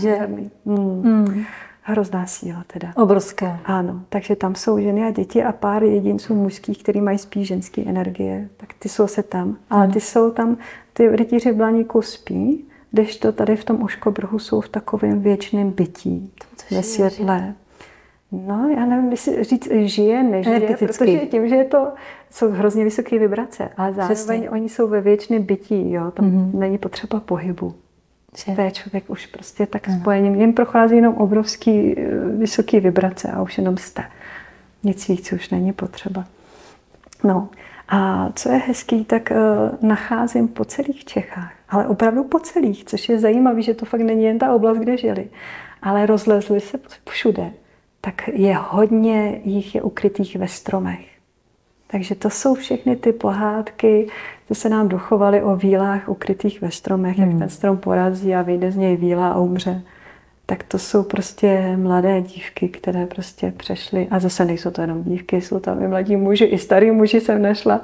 Hrozná síla teda.
Obrovská.
Ano, takže tam jsou ženy a děti a pár jedinců mužských, který mají spíš ženské energie. Tak ty jsou se tam. Ale ty jsou tam, ty rytíři v Blaníku spí, kdežto tady v tom Oškobrhu jsou v takovém věčném bytí. Ve světle. No, já nevím, jestli říct žije, nežije, protože tím, že je to, jsou hrozně vysoké vibrace, ale zároveň oni jsou ve věčném bytí, jo, tam není potřeba pohybu. To je člověk už prostě tak spojený. Jen prochází jenom obrovský vysoký vibrace a už jenom jste. Nic víc už není potřeba. No a co je hezký, tak nacházím po celých Čechách, ale opravdu po celých, což je zajímavé, že to fakt není jen ta oblast, kde žili, ale rozlezli se všude. Tak je hodně jich je ukrytých ve stromech. Takže to jsou všechny ty pohádky, co se nám dochovaly o vílách ukrytých ve stromech, jak ten strom porazí a vyjde z něj víla a umře. Tak to jsou prostě mladé dívky, které prostě přešly. A zase nejsou to jenom dívky, jsou tam i mladí muži, i starý muži jsem našla.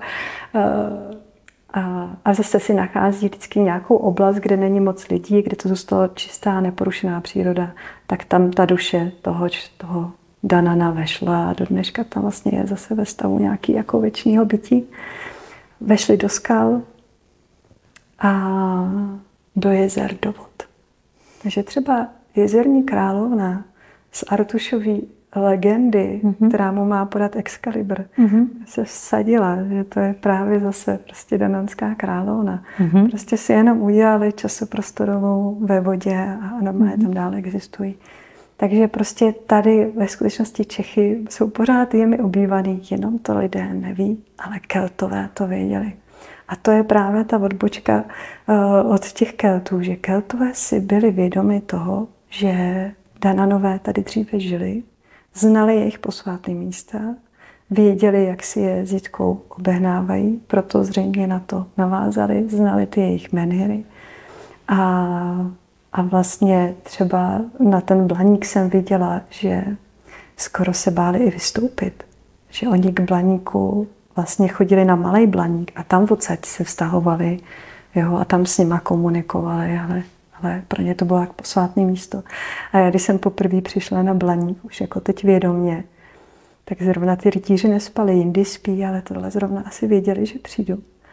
A zase si nachází vždycky nějakou oblast, kde není moc lidí, kde to zůstalo čistá, neporušená příroda, tak tam ta duše toho Danana vešla a do dneška tam vlastně je zase ve stavu nějaký jako věčného bytí. Vešli do skal a do jezer, do vod. Takže třeba jezerní královna z Artušový legendy, která mu má podat Excalibur, se vsadila, že to je právě zase prostě dananská královna. Prostě si jenom udělali časoprostorovou ve vodě a normálně tam dále existují. Takže prostě tady ve skutečnosti Čechy jsou pořád jimi obývaný, jenom to lidé neví, ale Keltové to věděli. A to je právě ta odbočka od těch Keltů, že Keltové si byli vědomi toho, že Dananové tady dříve žili, znali jejich posvátné místa, věděli, jak si je s Jitkou obehnávají, proto zřejmě na to navázali, znali ty jejich menhiry. A vlastně třeba na ten Blaník jsem viděla, že skoro se báli i vystoupit. Že oni k Blaníku vlastně chodili na Malý Blaník a tam odsaď se vztahovali, jo, a tam s nima komunikovali, ale pro ně to bylo jako posvátné místo. A já, když jsem poprvé přišla na Blaník, už jako teď vědomě, tak zrovna ty rytíři nespali, jindy spí, ale tohle zrovna asi věděli, že přijdu.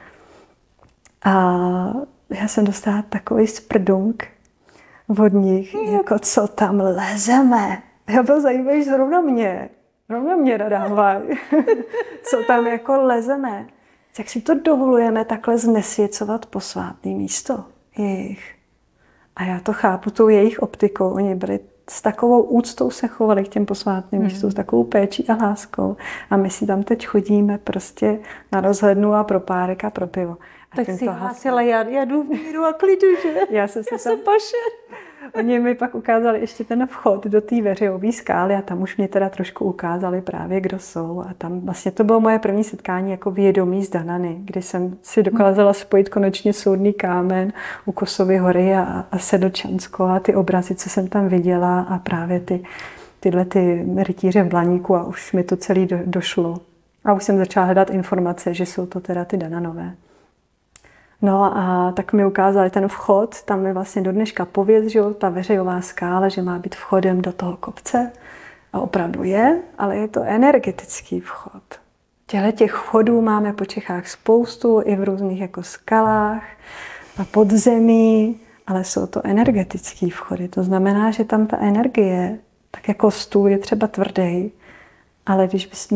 A já jsem dostala takový sprdunk od nich, jako co tam lezeme. Já byl zajímavý, že zrovna mě nadávají, co tam jako lezeme. Jak si to dovolujeme takhle znesvěcovat posvátné místo jejich. A já to chápu tou jejich optikou. Oni byli s takovou úctou se chovali k těm posvátným místům, s takovou péčí a láskou. A my si tam teď chodíme prostě na rozhlednu a pro párek a pro pivo. A
tak si hlásila, já jdu v míru a klidu, že?
Já jsem paše. Oni mi pak ukázali ještě ten vchod do té veřejové skály a tam už mě teda trošku ukázali právě, kdo jsou. A tam vlastně to bylo moje první setkání jako vědomí z Danany, kdy jsem si dokázala spojit konečně Soudný kámen u Kosovy hory a Sedlčansko a ty obrazy, co jsem tam viděla a právě tyhle ty rytíře v Blaníku a už mi to celé došlo. A už jsem začala hledat informace, že jsou to teda ty Dananové. No a tak mi ukázali ten vchod, tam mi vlastně do dneška pověst, že jo, ta veřejová skála, že má být vchodem do toho kopce. A opravdu je, ale je to energetický vchod. Těch vchodů máme po Čechách spoustu, i v různých jako skalách a podzemí, ale jsou to energetický vchody. To znamená, že tam ta energie, tak jako stůl je třeba tvrdý, ale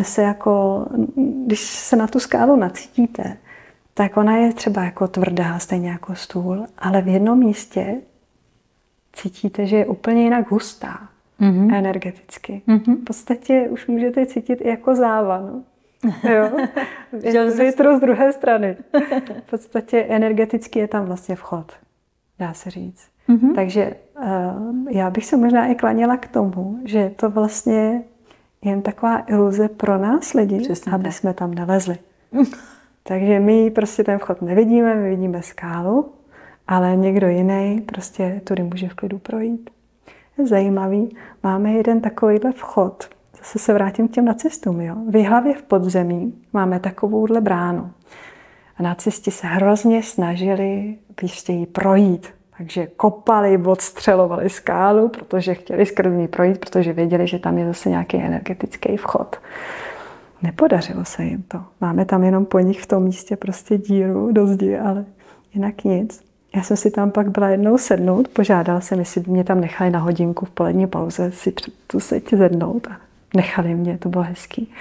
když se na tu skálu nacítíte, tak ona je třeba jako tvrdá, stejně jako stůl, ale v jednom místě cítíte, že je úplně jinak hustá energeticky. V podstatě už můžete cítit i jako závan. Jo? Větru z druhé strany. V podstatě energeticky je tam vlastně vchod, dá se říct. Takže já bych se možná i klaněla k tomu, že to vlastně jen taková iluze pro nás lidi, aby jsme tam nalezli. Takže my prostě ten vchod nevidíme, my vidíme skálu, ale někdo jiný prostě tudy může v klidu projít. Je zajímavý, máme jeden takovýhle vchod, zase se vrátím k těm nacistům, jo. V Jihlavě v podzemí máme takovouhle bránu. A nacisti se hrozně snažili prostě jí projít. Takže kopali, odstřelovali skálu, protože chtěli skrz ní projít, protože věděli, že tam je zase nějaký energetický vchod. Nepodařilo se jim to. Máme tam jenom po nich v tom místě prostě díru do zdi, ale jinak nic. Já jsem si tam pak byla jednou sednout, požádala jsem, jestli by mě tam nechali na hodinku v polední pauze si před tu seď sednout a nechali mě, to bylo hezký.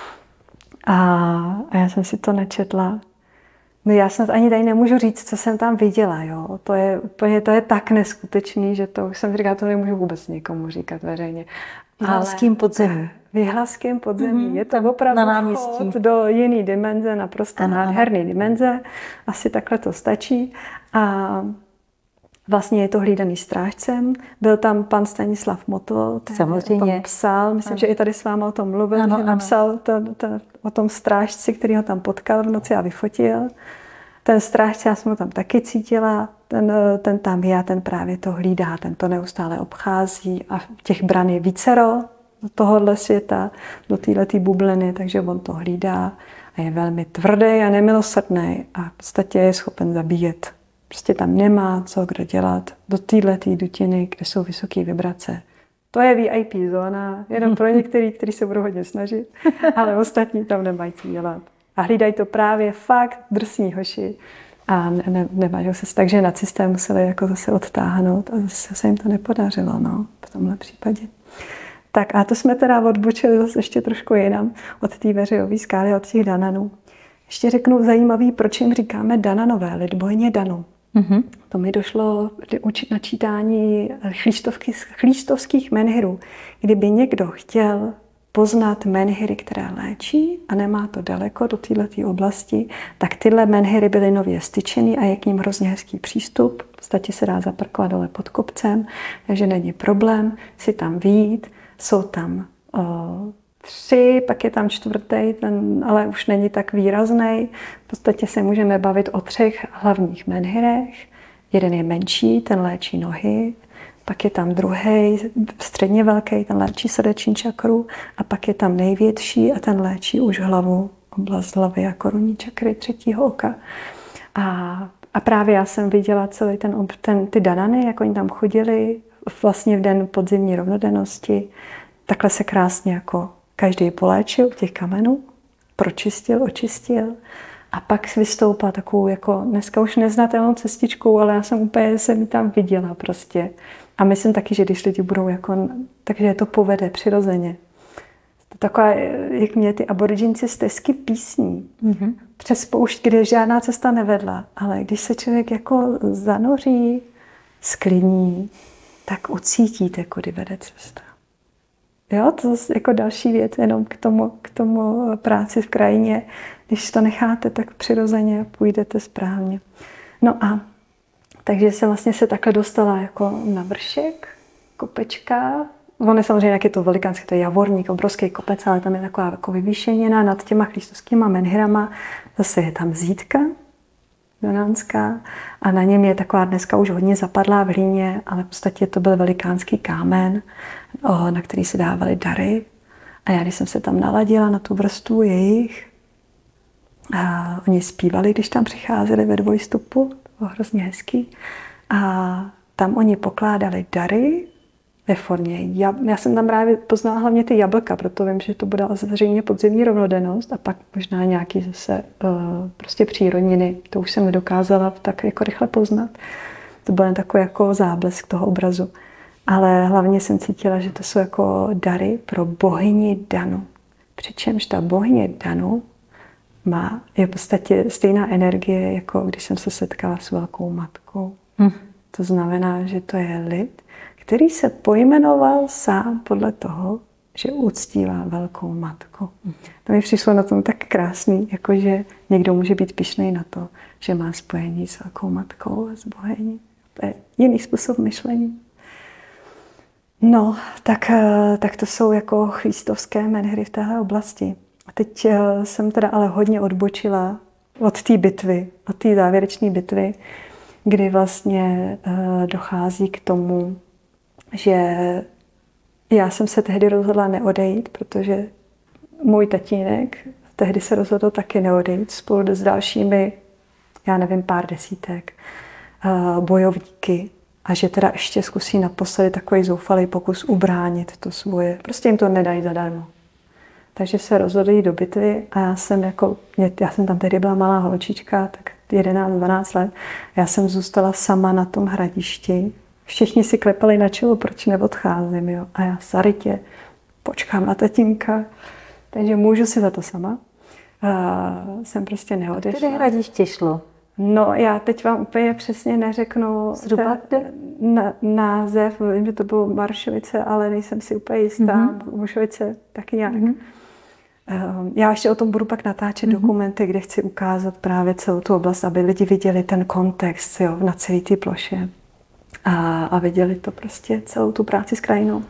A já jsem si to nečetla. No já snad ani tady nemůžu říct, co jsem tam viděla, jo. To je tak neskutečný, že to už jsem říkala, to nemůžu vůbec nikomu říkat veřejně.
V Jihlavském podzemí.
V Jihlavském podzemí. Je to opravdu vchod do jiný dimenze, naprosto nádherný dimenze. Asi takhle to stačí. A vlastně je to hlídaný strážcem. Byl tam pan Stanislav Motl, ten psal, myslím, že i tady s váma o tom mluvil, že napsal o tom strážci, který ho tam potkal v noci a vyfotil. Ten strážce, já jsem ho tam taky cítila, ten tam je, ten právě to hlídá, ten to neustále obchází a těch bran je vícero do tohohle světa, do téhletý bubliny, takže on to hlídá a je velmi tvrdý a nemilosrdný a v podstatě je schopen zabíjet. Prostě tam nemá co kdo dělat do téhletý dutiny, kde jsou vysoké vibrace. To je VIP zóna, jenom pro některý, kteří se budou hodně snažit, ale ostatní tam nemají co dělat. A hlídají to právě fakt drsní hoši a nevážou se. Takže nacisté museli jako zase odtáhnout a zase se jim to nepodařilo, no, v tomhle případě. Tak a to jsme teda odbočili zase ještě trošku jinam od té veřejové skály, od těch Dananů. Ještě řeknu zajímavý, proč jim říkáme Dananové, lidbojně Danu. To mi došlo na čítání chlístovských menhirů. Kdyby někdo chtěl poznat menhiry, které léčí a nemá to daleko do této oblasti, tak tyhle menhiry byly nově styčeny a je k ním hrozně hezký přístup. V podstatě se dá zaparkovat dole pod kopcem, takže není problém si tam vyjít. Jsou tam 3, pak je tam 4, ten ale už není tak výrazný. V podstatě se můžeme bavit o 3 hlavních menhirech. Jeden je menší, ten léčí nohy. Pak je tam druhý, středně velký, ten léčí srdeční čakru. A pak je tam největší a ten léčí už hlavu, oblast hlavy a korunní čakry 3. oka. A A právě já jsem viděla celý ty danany, jak oni tam chodili, vlastně v den podzimní rovnodennosti. Takhle se krásně jako každý poléčil těch kamenů, pročistil, očistil. A pak vystoupá takovou jako dneska už neznatelnou cestičkou, ale já jsem ji tam viděla prostě. A myslím taky, že když lidi budou jako, takže je to povede přirozeně. To taková, jak mě ty aboriginci stezky písní. Přes poušť, kde žádná cesta nevedla. Ale když se člověk jako zanoří, sklidní, tak ucítíte, kudy vede cesta. Jo, to je jako další věc jenom k tomu práci v krajině. Když to necháte, tak přirozeně půjdete správně. No a takže se vlastně takhle dostala jako na vršek, kopečka. On je samozřejmě, jak je to velikánský, to je Javorník, obrovský kopec, ale tam je taková jako vyvýšenina nad těma christovskýma menhirama. Zase je tam zítka donánská a na něm je taková dneska už hodně zapadlá v hlíně, ale v podstatě to byl velikánský kámen, na který se dávaly dary. A já, když jsem se tam naladila na tu vrstvu jejich, a oni zpívali, když tam přicházeli ve dvojstupu, to bylo hrozně hezký. A tam oni pokládali dary ve formě já jsem tam právě poznala hlavně ty jablka, proto vím, že to byla zřejmě podzimní rovnodennost a pak možná nějaký zase prostě přírodniny. To už jsem nedokázala tak jako rychle poznat. To byl takový jako záblesk toho obrazu. Ale hlavně jsem cítila, že to jsou jako dary pro bohyni Danu. Přičemž ta bohyně Danu je v podstatě stejná energie, jako když jsem se setkala s velkou matkou. To znamená, že to je lid, který se pojmenoval sám podle toho, že uctívá velkou matku. To mi přišlo na tom tak krásný, jakože někdo může být pyšný na to, že má spojení s velkou matkou a s bohyní. To je jiný způsob myšlení. No, tak to jsou jako christovské menhry v téhle oblasti. A teď jsem teda ale hodně odbočila od té bitvy, od té závěrečné bitvy, kdy vlastně dochází k tomu, že já jsem se tehdy rozhodla neodejít, protože můj tatínek tehdy se rozhodl taky neodejít spolu s dalšími, já nevím, pár desítek bojovníky a že teda ještě zkusí naposledy takový zoufalý pokus ubránit to svoje. Prostě jim to nedají zadarmo. Takže se rozhodli do bitvy a já jsem tam tehdy byla malá holčička, tak 11-12 let. Já jsem zůstala sama na tom hradišti. Všichni si klepali na čelo, proč neodcházím, jo. A já sarytě počkám na tatínka, takže můžu si za to sama. Jsem prostě neodešla.
Kde hradiště šlo?
No, já teď vám úplně přesně neřeknu název. Vím, že to bylo Maršovice, ale nejsem si úplně jistá. Mošovice taky nějak. Já ještě o tom budu pak natáčet dokumenty, kde chci ukázat právě celou tu oblast, aby lidi viděli ten kontext, jo, na celé té ploše. A viděli to prostě celou tu práci s krajinou.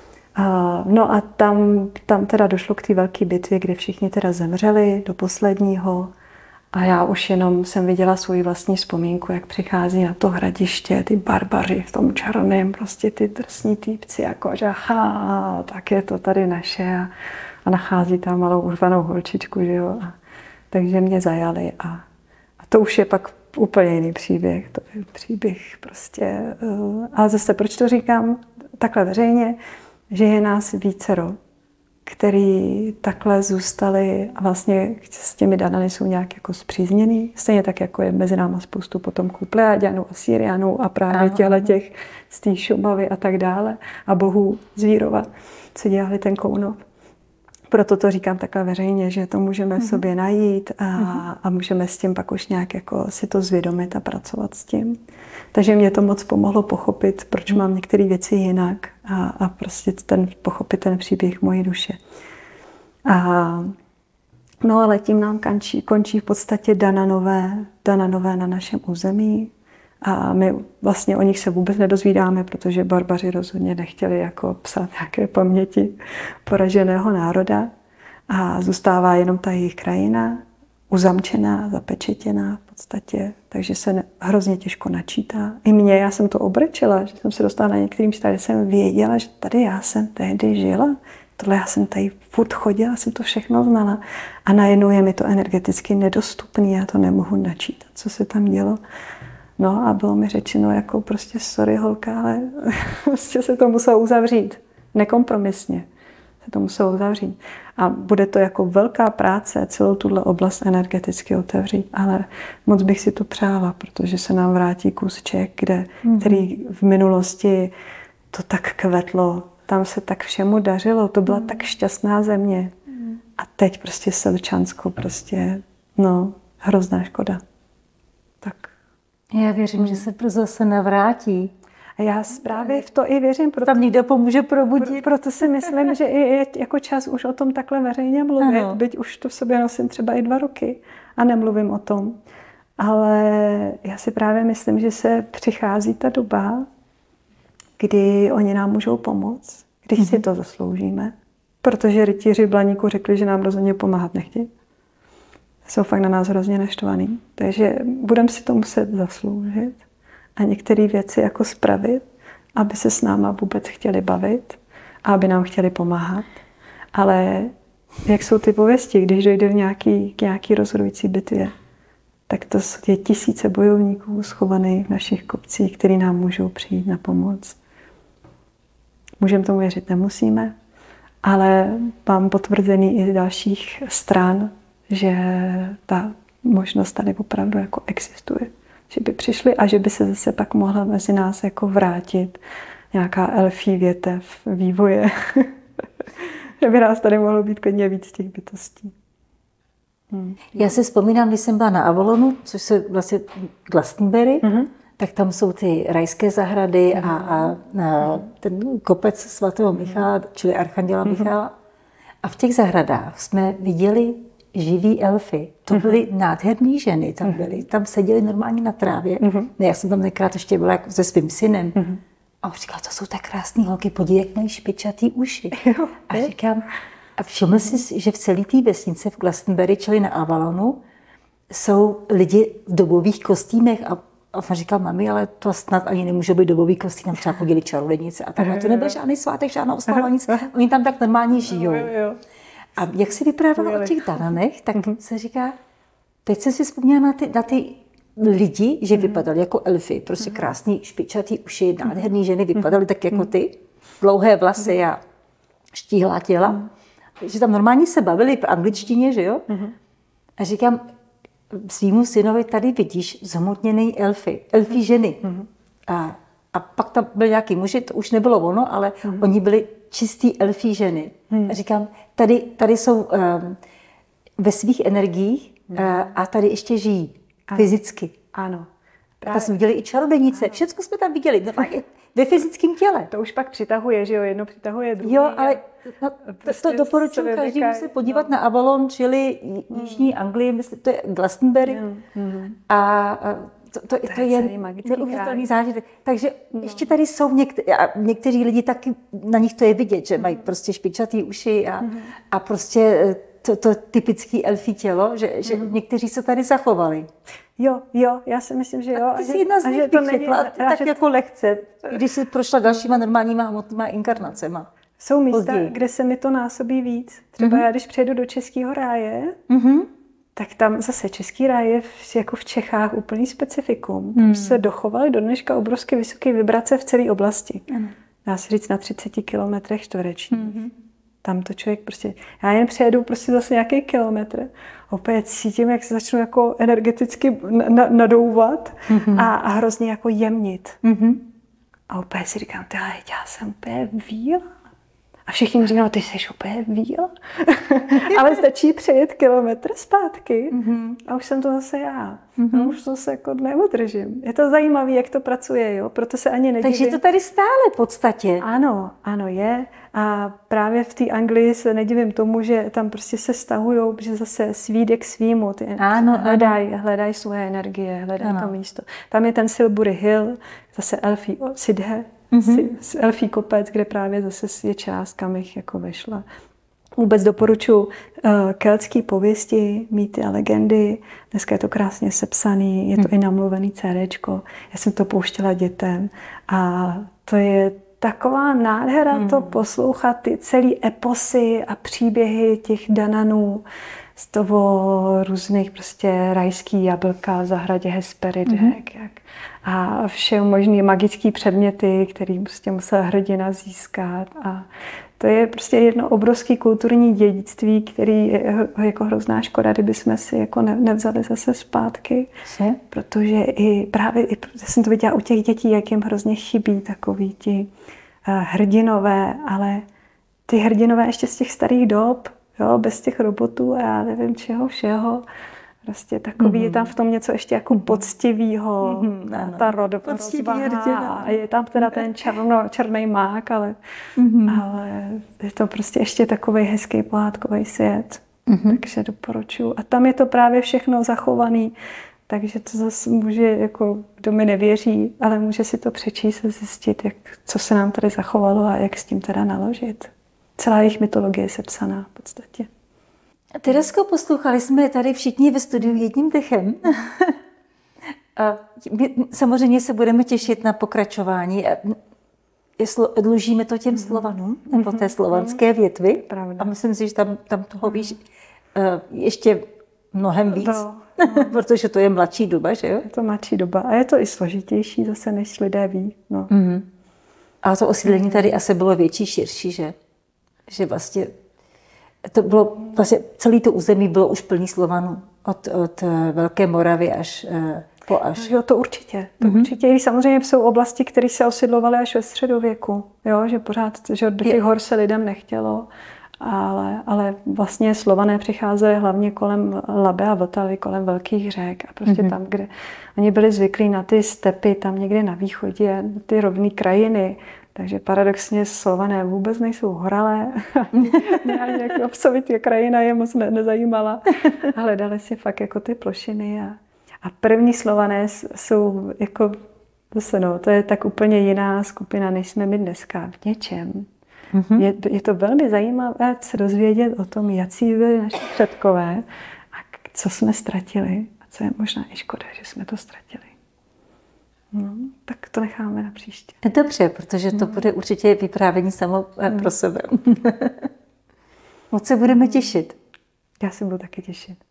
No a tam teda došlo k té velké bitvě, kde všichni teda zemřeli do posledního. A já už jenom jsem viděla svou vlastní vzpomínku, jak přichází na to hradiště ty barbaři v tom černém, prostě ty drsní týpci, jako že tak je to tady naše a nachází tam malou urvanou holčičku, že jo. Takže mě zajali a to už je pak úplně jiný příběh. To je příběh prostě. Ale zase, proč to říkám takhle veřejně, že je nás vícero, který takhle zůstali a vlastně s těmi danany jsou nějak jako spřízněný. Stejně tak, jako je mezi náma spoustu potomků Plejaďanů a Syrianů a právě těch z té Šumavy a tak dále a bohů Zvírova, co dělali ten Kounov. Proto to říkám takhle veřejně, že to můžeme v sobě najít a můžeme s tím pak už nějak jako si to zvědomit a pracovat s tím. Takže mě to moc pomohlo pochopit, proč mám některé věci jinak a prostě pochopit ten příběh mojí duše. No ale tím nám končí v podstatě dananové na našem území. A my vlastně o nich se vůbec nedozvídáme, protože barbaři rozhodně nechtěli jako psát nějaké paměti poraženého národa. A zůstává jenom ta jejich krajina, uzamčená, zapečetěná v podstatě, takže se hrozně těžko načítá. I mě, já jsem to obrečela, že jsem se dostala na některým místě, kde jsem věděla, že tady já jsem tehdy žila. tohle já jsem tady furt chodila, jsem to všechno znala a najednou je mi to energeticky nedostupný, já to nemohu načítat, co se tam dělo. No a bylo mi řečeno jako prostě sorry holka, ale prostě se to muselo uzavřít, nekompromisně se to muselo uzavřít. A bude to jako velká práce celou tuhle oblast energeticky otevřít, ale moc bych si to přála, protože se nám vrátí kus Čech, který v minulosti to tak kvetlo, tam se tak všemu dařilo, to byla tak šťastná země. A teď prostě Selčansko, prostě, no, hrozná škoda. Tak.
Já věřím, že se brzo zase navrátí.
A já právě v to i věřím. Proto,
tam někdo pomůže probudit.
Proto si myslím, že i je jako čas už o tom takhle veřejně mluvit. Ano. Byť už to v sobě nosím třeba i 2 roky a nemluvím o tom. Ale já si právě myslím, že se přichází ta doba, kdy oni nám můžou pomoct, když si to zasloužíme. Protože rytíři v Blaníku řekli, že nám rozhodně pomáhat nechtějí. Jsou fakt na nás hrozně naštvaný. Takže budeme si to muset zasloužit a některé věci jako spravit, aby se s náma vůbec chtěli bavit a aby nám chtěli pomáhat. Ale jak jsou ty pověsti, když dojde k nějaký rozhodující bitvě, tak to je tisíce bojovníků schovaných v našich kopcích, kteří nám můžou přijít na pomoc. Můžeme tomu věřit, nemusíme, ale mám potvrzený i z dalších stran, že ta možnost tady opravdu jako existuje. Že by přišli a že by se zase pak mohla mezi nás jako vrátit nějaká elfí větev vývoje. Že by nás tady mohlo být klidně víc těch bytostí.
Já si vzpomínám, když jsem byla na Avalonu, což se vlastně Glastonbury, tak tam jsou ty rajské zahrady a ten kopec svatého Michala, čili archanděla Michala. A v těch zahradách jsme viděli živý elfy. To byly nádherné ženy, tam byly. Tam seděli normálně na trávě. Ne, já jsem tam tenkrát ještě byla jako se svým synem. A on říkal, to jsou tak krásné holky, podívej, jak mají špičatý uši. A říkám, a všiml si, že v celé té vesnice v Glastonbury, čili na Avalonu, jsou lidi v dobových kostýmech a on říkal, mami, ale to snad ani nemůže být dobový kostým, tam třeba chodili čarodějnice a takhle. To nebyl žádný svátek, žádná oslava, nic. Oni tam tak normálně žijou. A jak si vyprávěla o těch Dananech, tak se říká, teď jsem si vzpomněla na ty lidi, že vypadali jako elfy, prostě krásný špičatý uši, nádherný ženy, vypadaly tak jako ty, dlouhé vlasy a štíhlá těla. Že tam normálně se bavili v angličtině, že jo? A říkám, svýmu synovi tady vidíš zhmotněný elfí ženy. A pak tam byl nějaký muži, to už nebylo ono, ale oni byli čistý elfí ženy. A říkám, tady jsou ve svých energiích a tady ještě žijí fyzicky.
Ano.
A jsme viděli i čarodějnice, všechno jsme tam viděli, ve fyzickém těle.
To už pak přitahuje, že jo, jedno přitahuje druhý.
Jo, ale to doporučuji každému se podívat na Avalon, čili Jižní Anglii, to je Glastonbury. A to je neuvěřitelný zážitek. Takže ještě tady jsou někteří lidi taky, na nich to je vidět, že mají prostě špičatý uši a prostě to typické elfí tělo, že někteří se tady zachovali.
Jo, já si myslím, že jo.
A ty jsi jedna z nich řekla, tak jako lehce, když jsi prošla dalšíma normálníma hmotnýma inkarnacema.
Jsou místa, kde se mi to násobí víc. Třeba já, když přejdu do Českého ráje, tak tam zase Český ráj je jako v Čechách úplný specifikum. Tam se dochovaly do dneška obrovské vysoké vibrace v celé oblasti. Dá se říct na 30 kilometrech čtverečních. Tam to člověk prostě, já jen přejedu prostě zase nějaký kilometr, opět cítím, jak se začnu jako energeticky nadouvat a hrozně jako jemnit. A opět si říkám, já jsem úplně víla. A všichni mi říkají, ty jsi úplně víla. Ale stačí přejet kilometr zpátky a už jsem to zase já. A už to se jako neudržím. Je to zajímavé, jak to pracuje, jo? Proto se ani nedivím.
Takže to tady stále v podstatě.
Ano, je. A právě v té Anglii se nedivím tomu, že tam prostě se stahujou, že zase svídek svýmu. Hledají svoje energie, hledají to místo. Tam je ten Silbury Hill, zase Elfí Sidhe, Elfí kopec, kde právě zase je část, kam jich jako vešla. Vůbec doporučuji keltské pověsti, mýty a legendy. Dneska je to krásně sepsaný, je to i namluvený CDčko. Já jsem to pouštěla dětem a to je taková nádhera to poslouchat, ty celý eposy a příběhy těch Dananů, z toho různých prostě rajský jablka v zahradě Hesperidek a vše možný magický předměty, který prostě musel hrdina získat. A to je prostě jedno obrovské kulturní dědictví, který je jako hrozná škoda, kdyby jsme si jako nevzali zase zpátky. Protože právě jsem to viděla u těch dětí, jak jim hrozně chybí takový ti hrdinové, ale ty hrdinové ještě z těch starých dob, jo, bez těch robotů a já nevím čeho všeho. Prostě takový je tam v tom něco ještě jako poctivýho, ta rozvaha a je tam teda ten černý mák, ale je to prostě ještě takovej hezký pohádkový svět. Takže doporučuji. A tam je to právě všechno zachovaný, takže to zase může, jako kdo mi nevěří, ale může si to přečíst a zjistit, co se nám tady zachovalo a jak s tím teda naložit. Celá jejich mytologie je sepsaná v podstatě.
Teresko, poslouchali jsme tady všichni ve studiu jedním dechem. A samozřejmě se budeme těšit na pokračování. Dlužíme to těm Slovanům, nebo té slovanské větvi.
Pravda.
A myslím si, že tam toho víš ještě mnohem víc. Protože to je mladší doba, že jo?
Je to mladší doba a je to i složitější zase, než lidé ví. No.
Ale to osídlení tady asi bylo větší, širší, že vlastně to bylo, vlastně celé to území bylo už plný Slovanů. Od Velké Moravy až po až.
Jo, to určitě. Určitě. I samozřejmě jsou oblasti, které se osidlovaly až ve středověku. Jo, že pořád, že do těch hor se lidem nechtělo. Ale vlastně Slované přicházeli hlavně kolem Labe a Vltavy, kolem velkých řek. A prostě tam, kde oni byli zvyklí na ty stepy, tam někde na východě, ty rovné krajiny. Takže paradoxně Slované vůbec nejsou horalé. Nějak obsovitě krajina je moc nezajímala. A hledali si fakt jako ty plošiny. A první Slované jsou jako, zase to je tak úplně jiná skupina, než jsme my dneska v něčem. Je to velmi zajímavé se dozvědět o tom, jací byli naši předkové a co jsme ztratili. A co je možná i škoda, že jsme to ztratili. No, tak to necháme na příště.
Dobře, protože to bude určitě vyprávění samo pro sebe. Moc se budeme těšit.
Já se budu taky těšit.